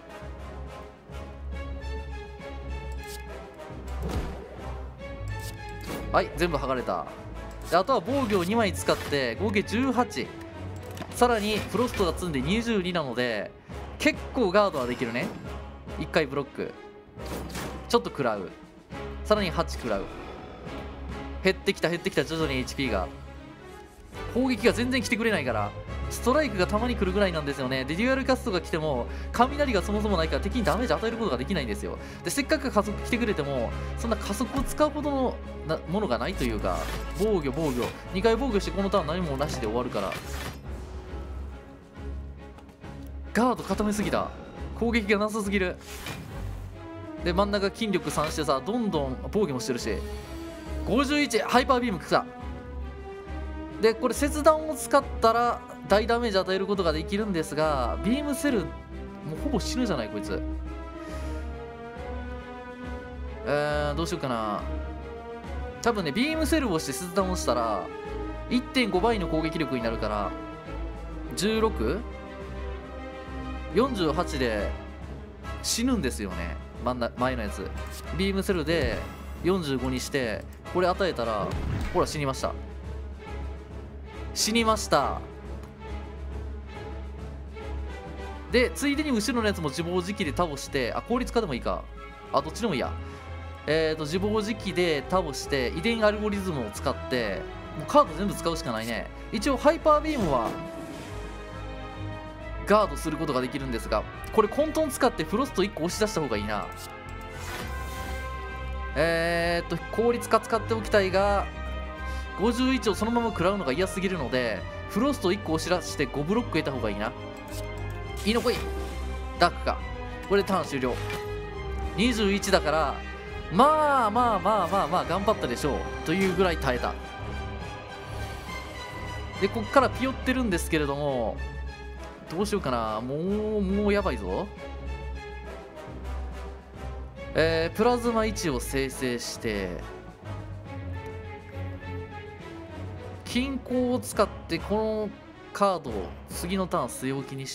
[SPEAKER 1] はい、全部剥がれた。であとは防御を2枚使って合計18、さらにフロストが積んで22なので結構ガードはできるね。1回ブロックちょっと食らう、さらに8食らう。減ってきた徐々に HP が。攻撃が全然来てくれないからストライクがたまに来るぐらいなんですよね。でデュアルキャストが来ても雷がそもそもないから敵にダメージ与えることができないんですよ。でせっかく加速来てくれてもそんな加速を使うほどのものがないというか、防御2回防御してこのターン何もなしで終わるから、ガード固めすぎた。攻撃がなさすぎる。で真ん中筋力3してさ、どんどん防御もしてるし、51ハイパービーム来た。でこれ切断を使ったら大ダメージ与えることができるんですが、ビームセルもうほぼ死ぬじゃないこいつ。どうしようかな。多分ねビームセルをして切断をしたら 1.5 倍の攻撃力になるから、1648で死ぬんですよね。前のやつビームセルで45にしてこれ与えたら、ほら死にました。でついでに後ろのやつも自暴自棄で倒して、効率化でもいいか、どっちでもいいや。自暴自棄で倒して遺伝アルゴリズムを使ってもうカード全部使うしかないね。一応ハイパービームはガードすることができるんですが、これ混沌使ってフロスト1個押し出した方がいいな。効率化使っておきたいが51をそのまま食らうのが嫌すぎるので、フロスト1個押し出して5ブロック得た方がいいな。いいのこいダークか。これでターン終了。21だからまあ頑張ったでしょうというぐらい耐えた。でこっからピヨってるんですけれども、どうしようかな。もうやばいぞ。プラズマ1を生成して均衡を使ってこのカードを次のターン据え置きにして、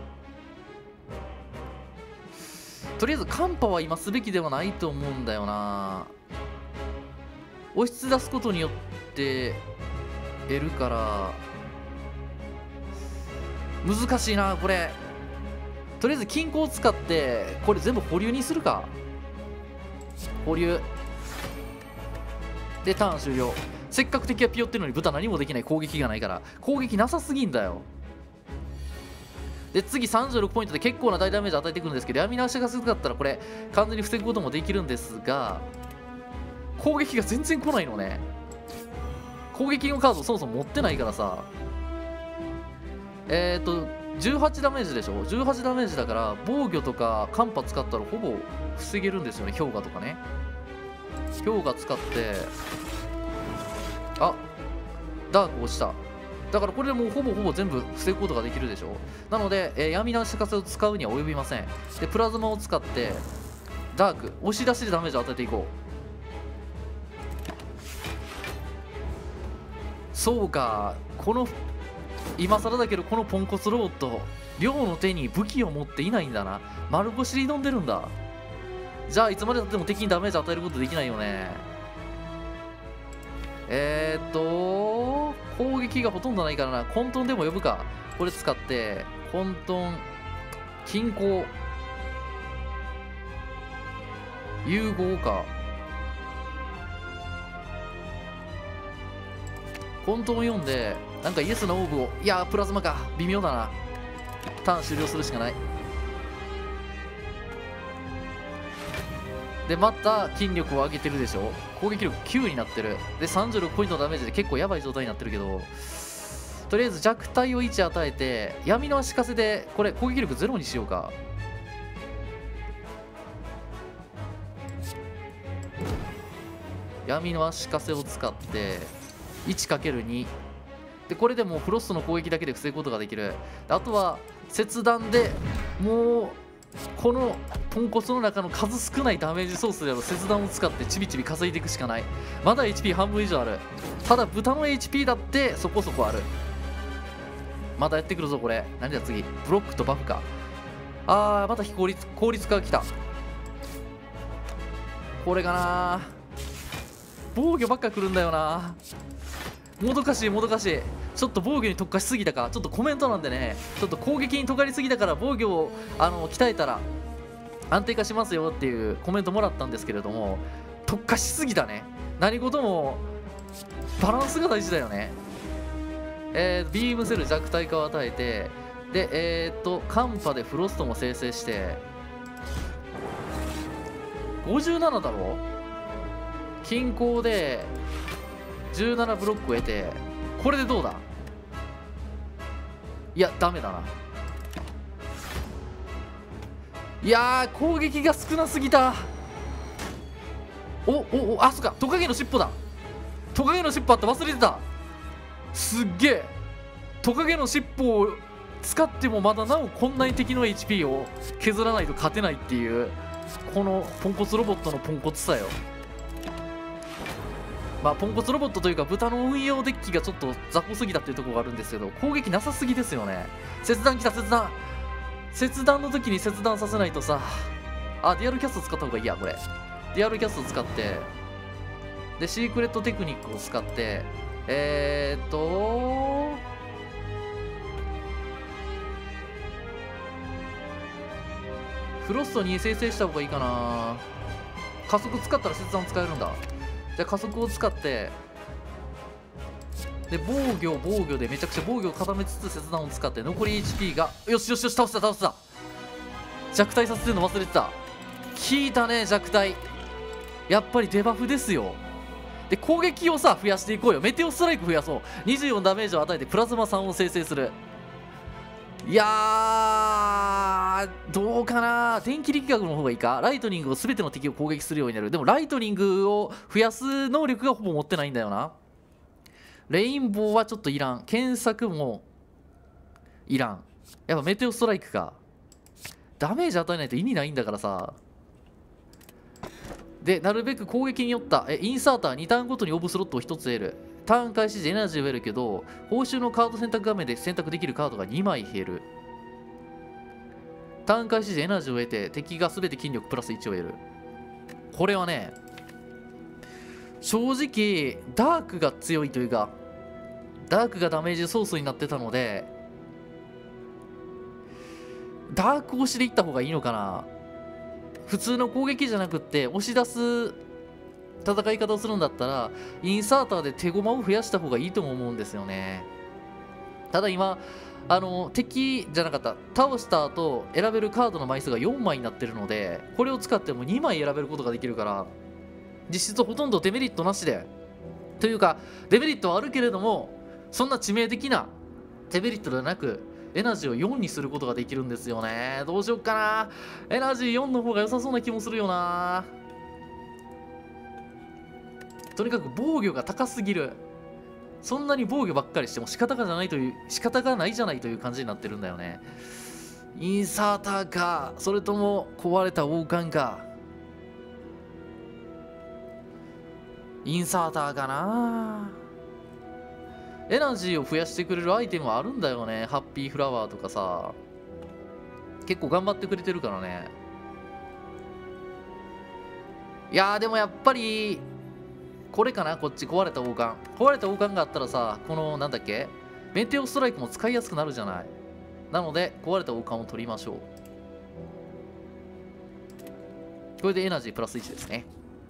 [SPEAKER 1] とりあえずカンパは今すべきではないと思うんだよな。押し出すことによって得るから難しいなこれ。とりあえず均衡を使ってこれ全部保留にするか。保留でターン終了。せっかく敵がピヨってるのに豚何もできない。攻撃がないから攻撃なさすぎんだよ。で次36ポイントで結構な大ダメージ与えてくるんですけど、闇の足がすごかったらこれ完全に防ぐこともできるんですが、攻撃が全然来ないのね。攻撃のカードそもそも持ってないからさ。18ダメージでしょ。18ダメージだから防御とかカンパ使ったらほぼ防げるんですよね。氷河とかね、氷河使ってダーク落ちた。だからこれでもうほぼ全部防ぐことができるでしょ。なので、闇の足かせを使うには及びません。でプラズマを使ってダーク押し出しでダメージを与えていこう。そうか、この今更だけどこのポンコツロボット、亮の手に武器を持っていないんだな。丸腰で挑んでるんだ。じゃあいつまでたっても敵にダメージ与えることできないよね。攻撃がほとんどないからな。混沌でも呼ぶか。これ使って混沌均衡融合か。混沌を読んでなんかイエスのオーブを、いやープラズマか、微妙だな。ターン終了するしかない。でまた筋力を上げてるでしょ。攻撃力9になってる。で36ポイントのダメージで結構やばい状態になってるけど、とりあえず弱体を1与えて闇の足かせでこれ攻撃力0にしようか。闇の足かせを使って 1×2 で、これでもうフロストの攻撃だけで防ぐことができる。あとは切断でもうこのポンコツの中の数少ないダメージソースである切断を使ってちびちび稼いでいくしかない。まだ HP 半分以上ある。ただ豚の HP だってそこそこある。またやってくるぞこれ。何だ次、ブロックとバフか。あーまた効率化が来た。これかな。防御ばっか来るんだよな。もどかしいもどかしい。ちょっと防御に特化しすぎたか。ちょっとコメントなんでね、ちょっと攻撃に尖りすぎたから防御を鍛えたら安定化しますよっていうコメントもらったんですけれども、特化しすぎたね。何事もバランスが大事だよね。ビームセル弱体化を与えて、でカンパでフロストも生成して57だろ。均衡で17ブロックを得て、これでどうだ。いやダメだな。いやー攻撃が少なすぎた。あそっか、トカゲの尻尾だ。トカゲの尻尾あって忘れてた。すっげえ。トカゲの尻尾を使ってもまだなおこんなに敵の HP を削らないと勝てないっていう、このポンコツロボットのポンコツさよ。まあポンコツロボットというか豚の運用デッキがちょっと雑魚すぎたっていうところがあるんですけど、攻撃なさすぎですよね。切断きた。切断の時に切断させないとさ。あ、ディアルキャスト使った方がいいや。これディアルキャスト使って、でシークレットテクニックを使って、フロストに生成した方がいいかな。加速使ったら切断使えるんだ。じゃあ加速を使って、で防御でめちゃくちゃ防御を固めつつ切断を使って残り HP がよし倒した弱体させてるの忘れてた。効いたね弱体。やっぱりデバフですよ。で攻撃をさ増やしていこうよ。メテオストライク増やそう。24ダメージを与えてプラズマ3を生成する。いやーどうかな。電気力学の方がいいか。ライトニングを全ての敵を攻撃するようになる。でもライトニングを増やす能力がほぼ持ってないんだよな。レインボーはちょっといらん。検索もいらん。やっぱメテオストライクか。ダメージ与えないと意味ないんだからさ。でなるべく攻撃によったインサーター2ターンごとにオブスロットを1つ得る。ターン開始時エナジーを得るけど、報酬のカード選択画面で選択できるカードが2枚減る。ターン開始時エナジーを得て敵が全て筋力プラス1を得る。これはね正直ダークが強いというか、ダークがダメージソースになってたのでダーク押しでいった方がいいのかな。普通の攻撃じゃなくって押し出す戦い方をするんだったらインサーターで手駒を増やした方がいいとも思うんですよね。ただ今敵じゃなかった、倒した後選べるカードの枚数が4枚になってるので、これを使っても2枚選べることができるから、実質ほとんどデメリットなしで、というかデメリットはあるけれどもそんな致命的なデメリットではなくエナジーを4にすることができるんですよね。どうしよっかな。エナジー4の方が良さそうな気もするよな。とにかく防御が高すぎる。そんなに防御ばっかりしても仕方がないじゃないという感じになってるんだよね。インサーターか、それとも壊れた王冠か。 インサーターかな。エナジーを増やしてくれるアイテムはあるんだよね。ハッピーフラワーとかさ、結構頑張ってくれてるからね。いやーでもやっぱりこれかな。こっち壊れた王冠、壊れた王冠があったらさ、このなんだっけ、メテオストライクも使いやすくなるじゃない。なので壊れた王冠を取りましょう。これでエナジープラス1ですね。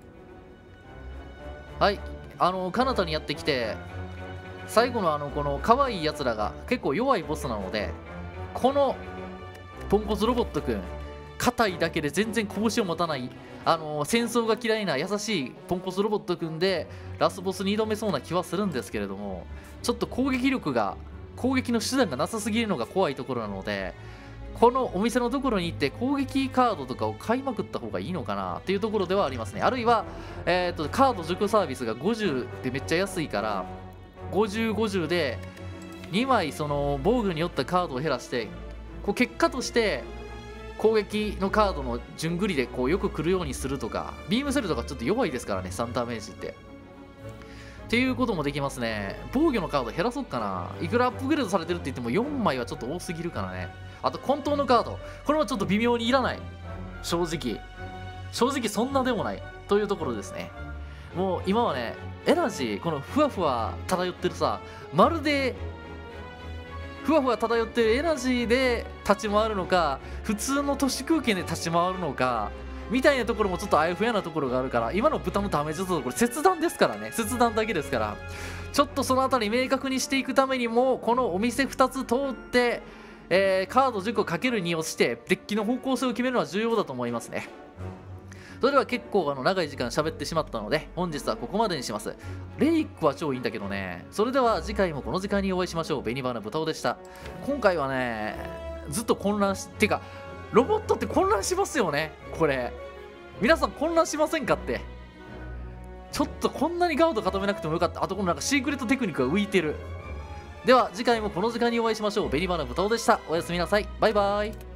[SPEAKER 1] はい、彼方にやってきて、最後のこの可愛いやつらが結構弱いボスなので、このポンコツロボットくん、硬いだけで全然拳を持たない、戦争が嫌いな優しいポンコツロボットくんでラスボスに挑めそうな気はするんですけれども、ちょっと攻撃の手段がなさすぎるのが怖いところなので、このお店のところに行って攻撃カードとかを買いまくった方がいいのかなっていうところではありますね。あるいは、カード除去サービスが50でめっちゃ安いから、50、50で2枚その防具によったカードを減らして、こう結果として攻撃のカードの順繰りでこうよく来るようにするとか、ビームセルとかちょっと弱いですからね、3ダメージってっていうこともできますね。防御のカード減らそうかな。いくらアップグレードされてるって言っても4枚はちょっと多すぎるからね。あと混沌のカード、これもちょっと微妙にいらない。正直そんなでもないというところですね。もう今はね、エナジー、このふわふわ漂ってるさ、まるでふわふわ漂ってるエナジーで立ち回るのか、普通の都市空間で立ち回るのかみたいなところもちょっとあやふやなところがあるから、今の豚のダメージだとこれ切断ですからね、切断だけですから、ちょっとその辺り明確にしていくためにも、このお店2つ通って、カード10個 ×2 をしてデッキの方向性を決めるのは重要だと思いますね。それでは結構長い時間喋ってしまったので、本日はここまでにします。レイクは超いいんだけどね。それでは次回もこの時間にお会いしましょう。紅花豚尾でした。今回はね、ずっと混乱てかロボットって混乱しますよね。これ皆さん混乱しませんかって。ちょっとこんなにガード固めなくてもよかった。あとこのなんかシークレットテクニックが浮いてる。では次回もこの時間にお会いしましょう。紅花豚尾でした。おやすみなさい。バイバイ。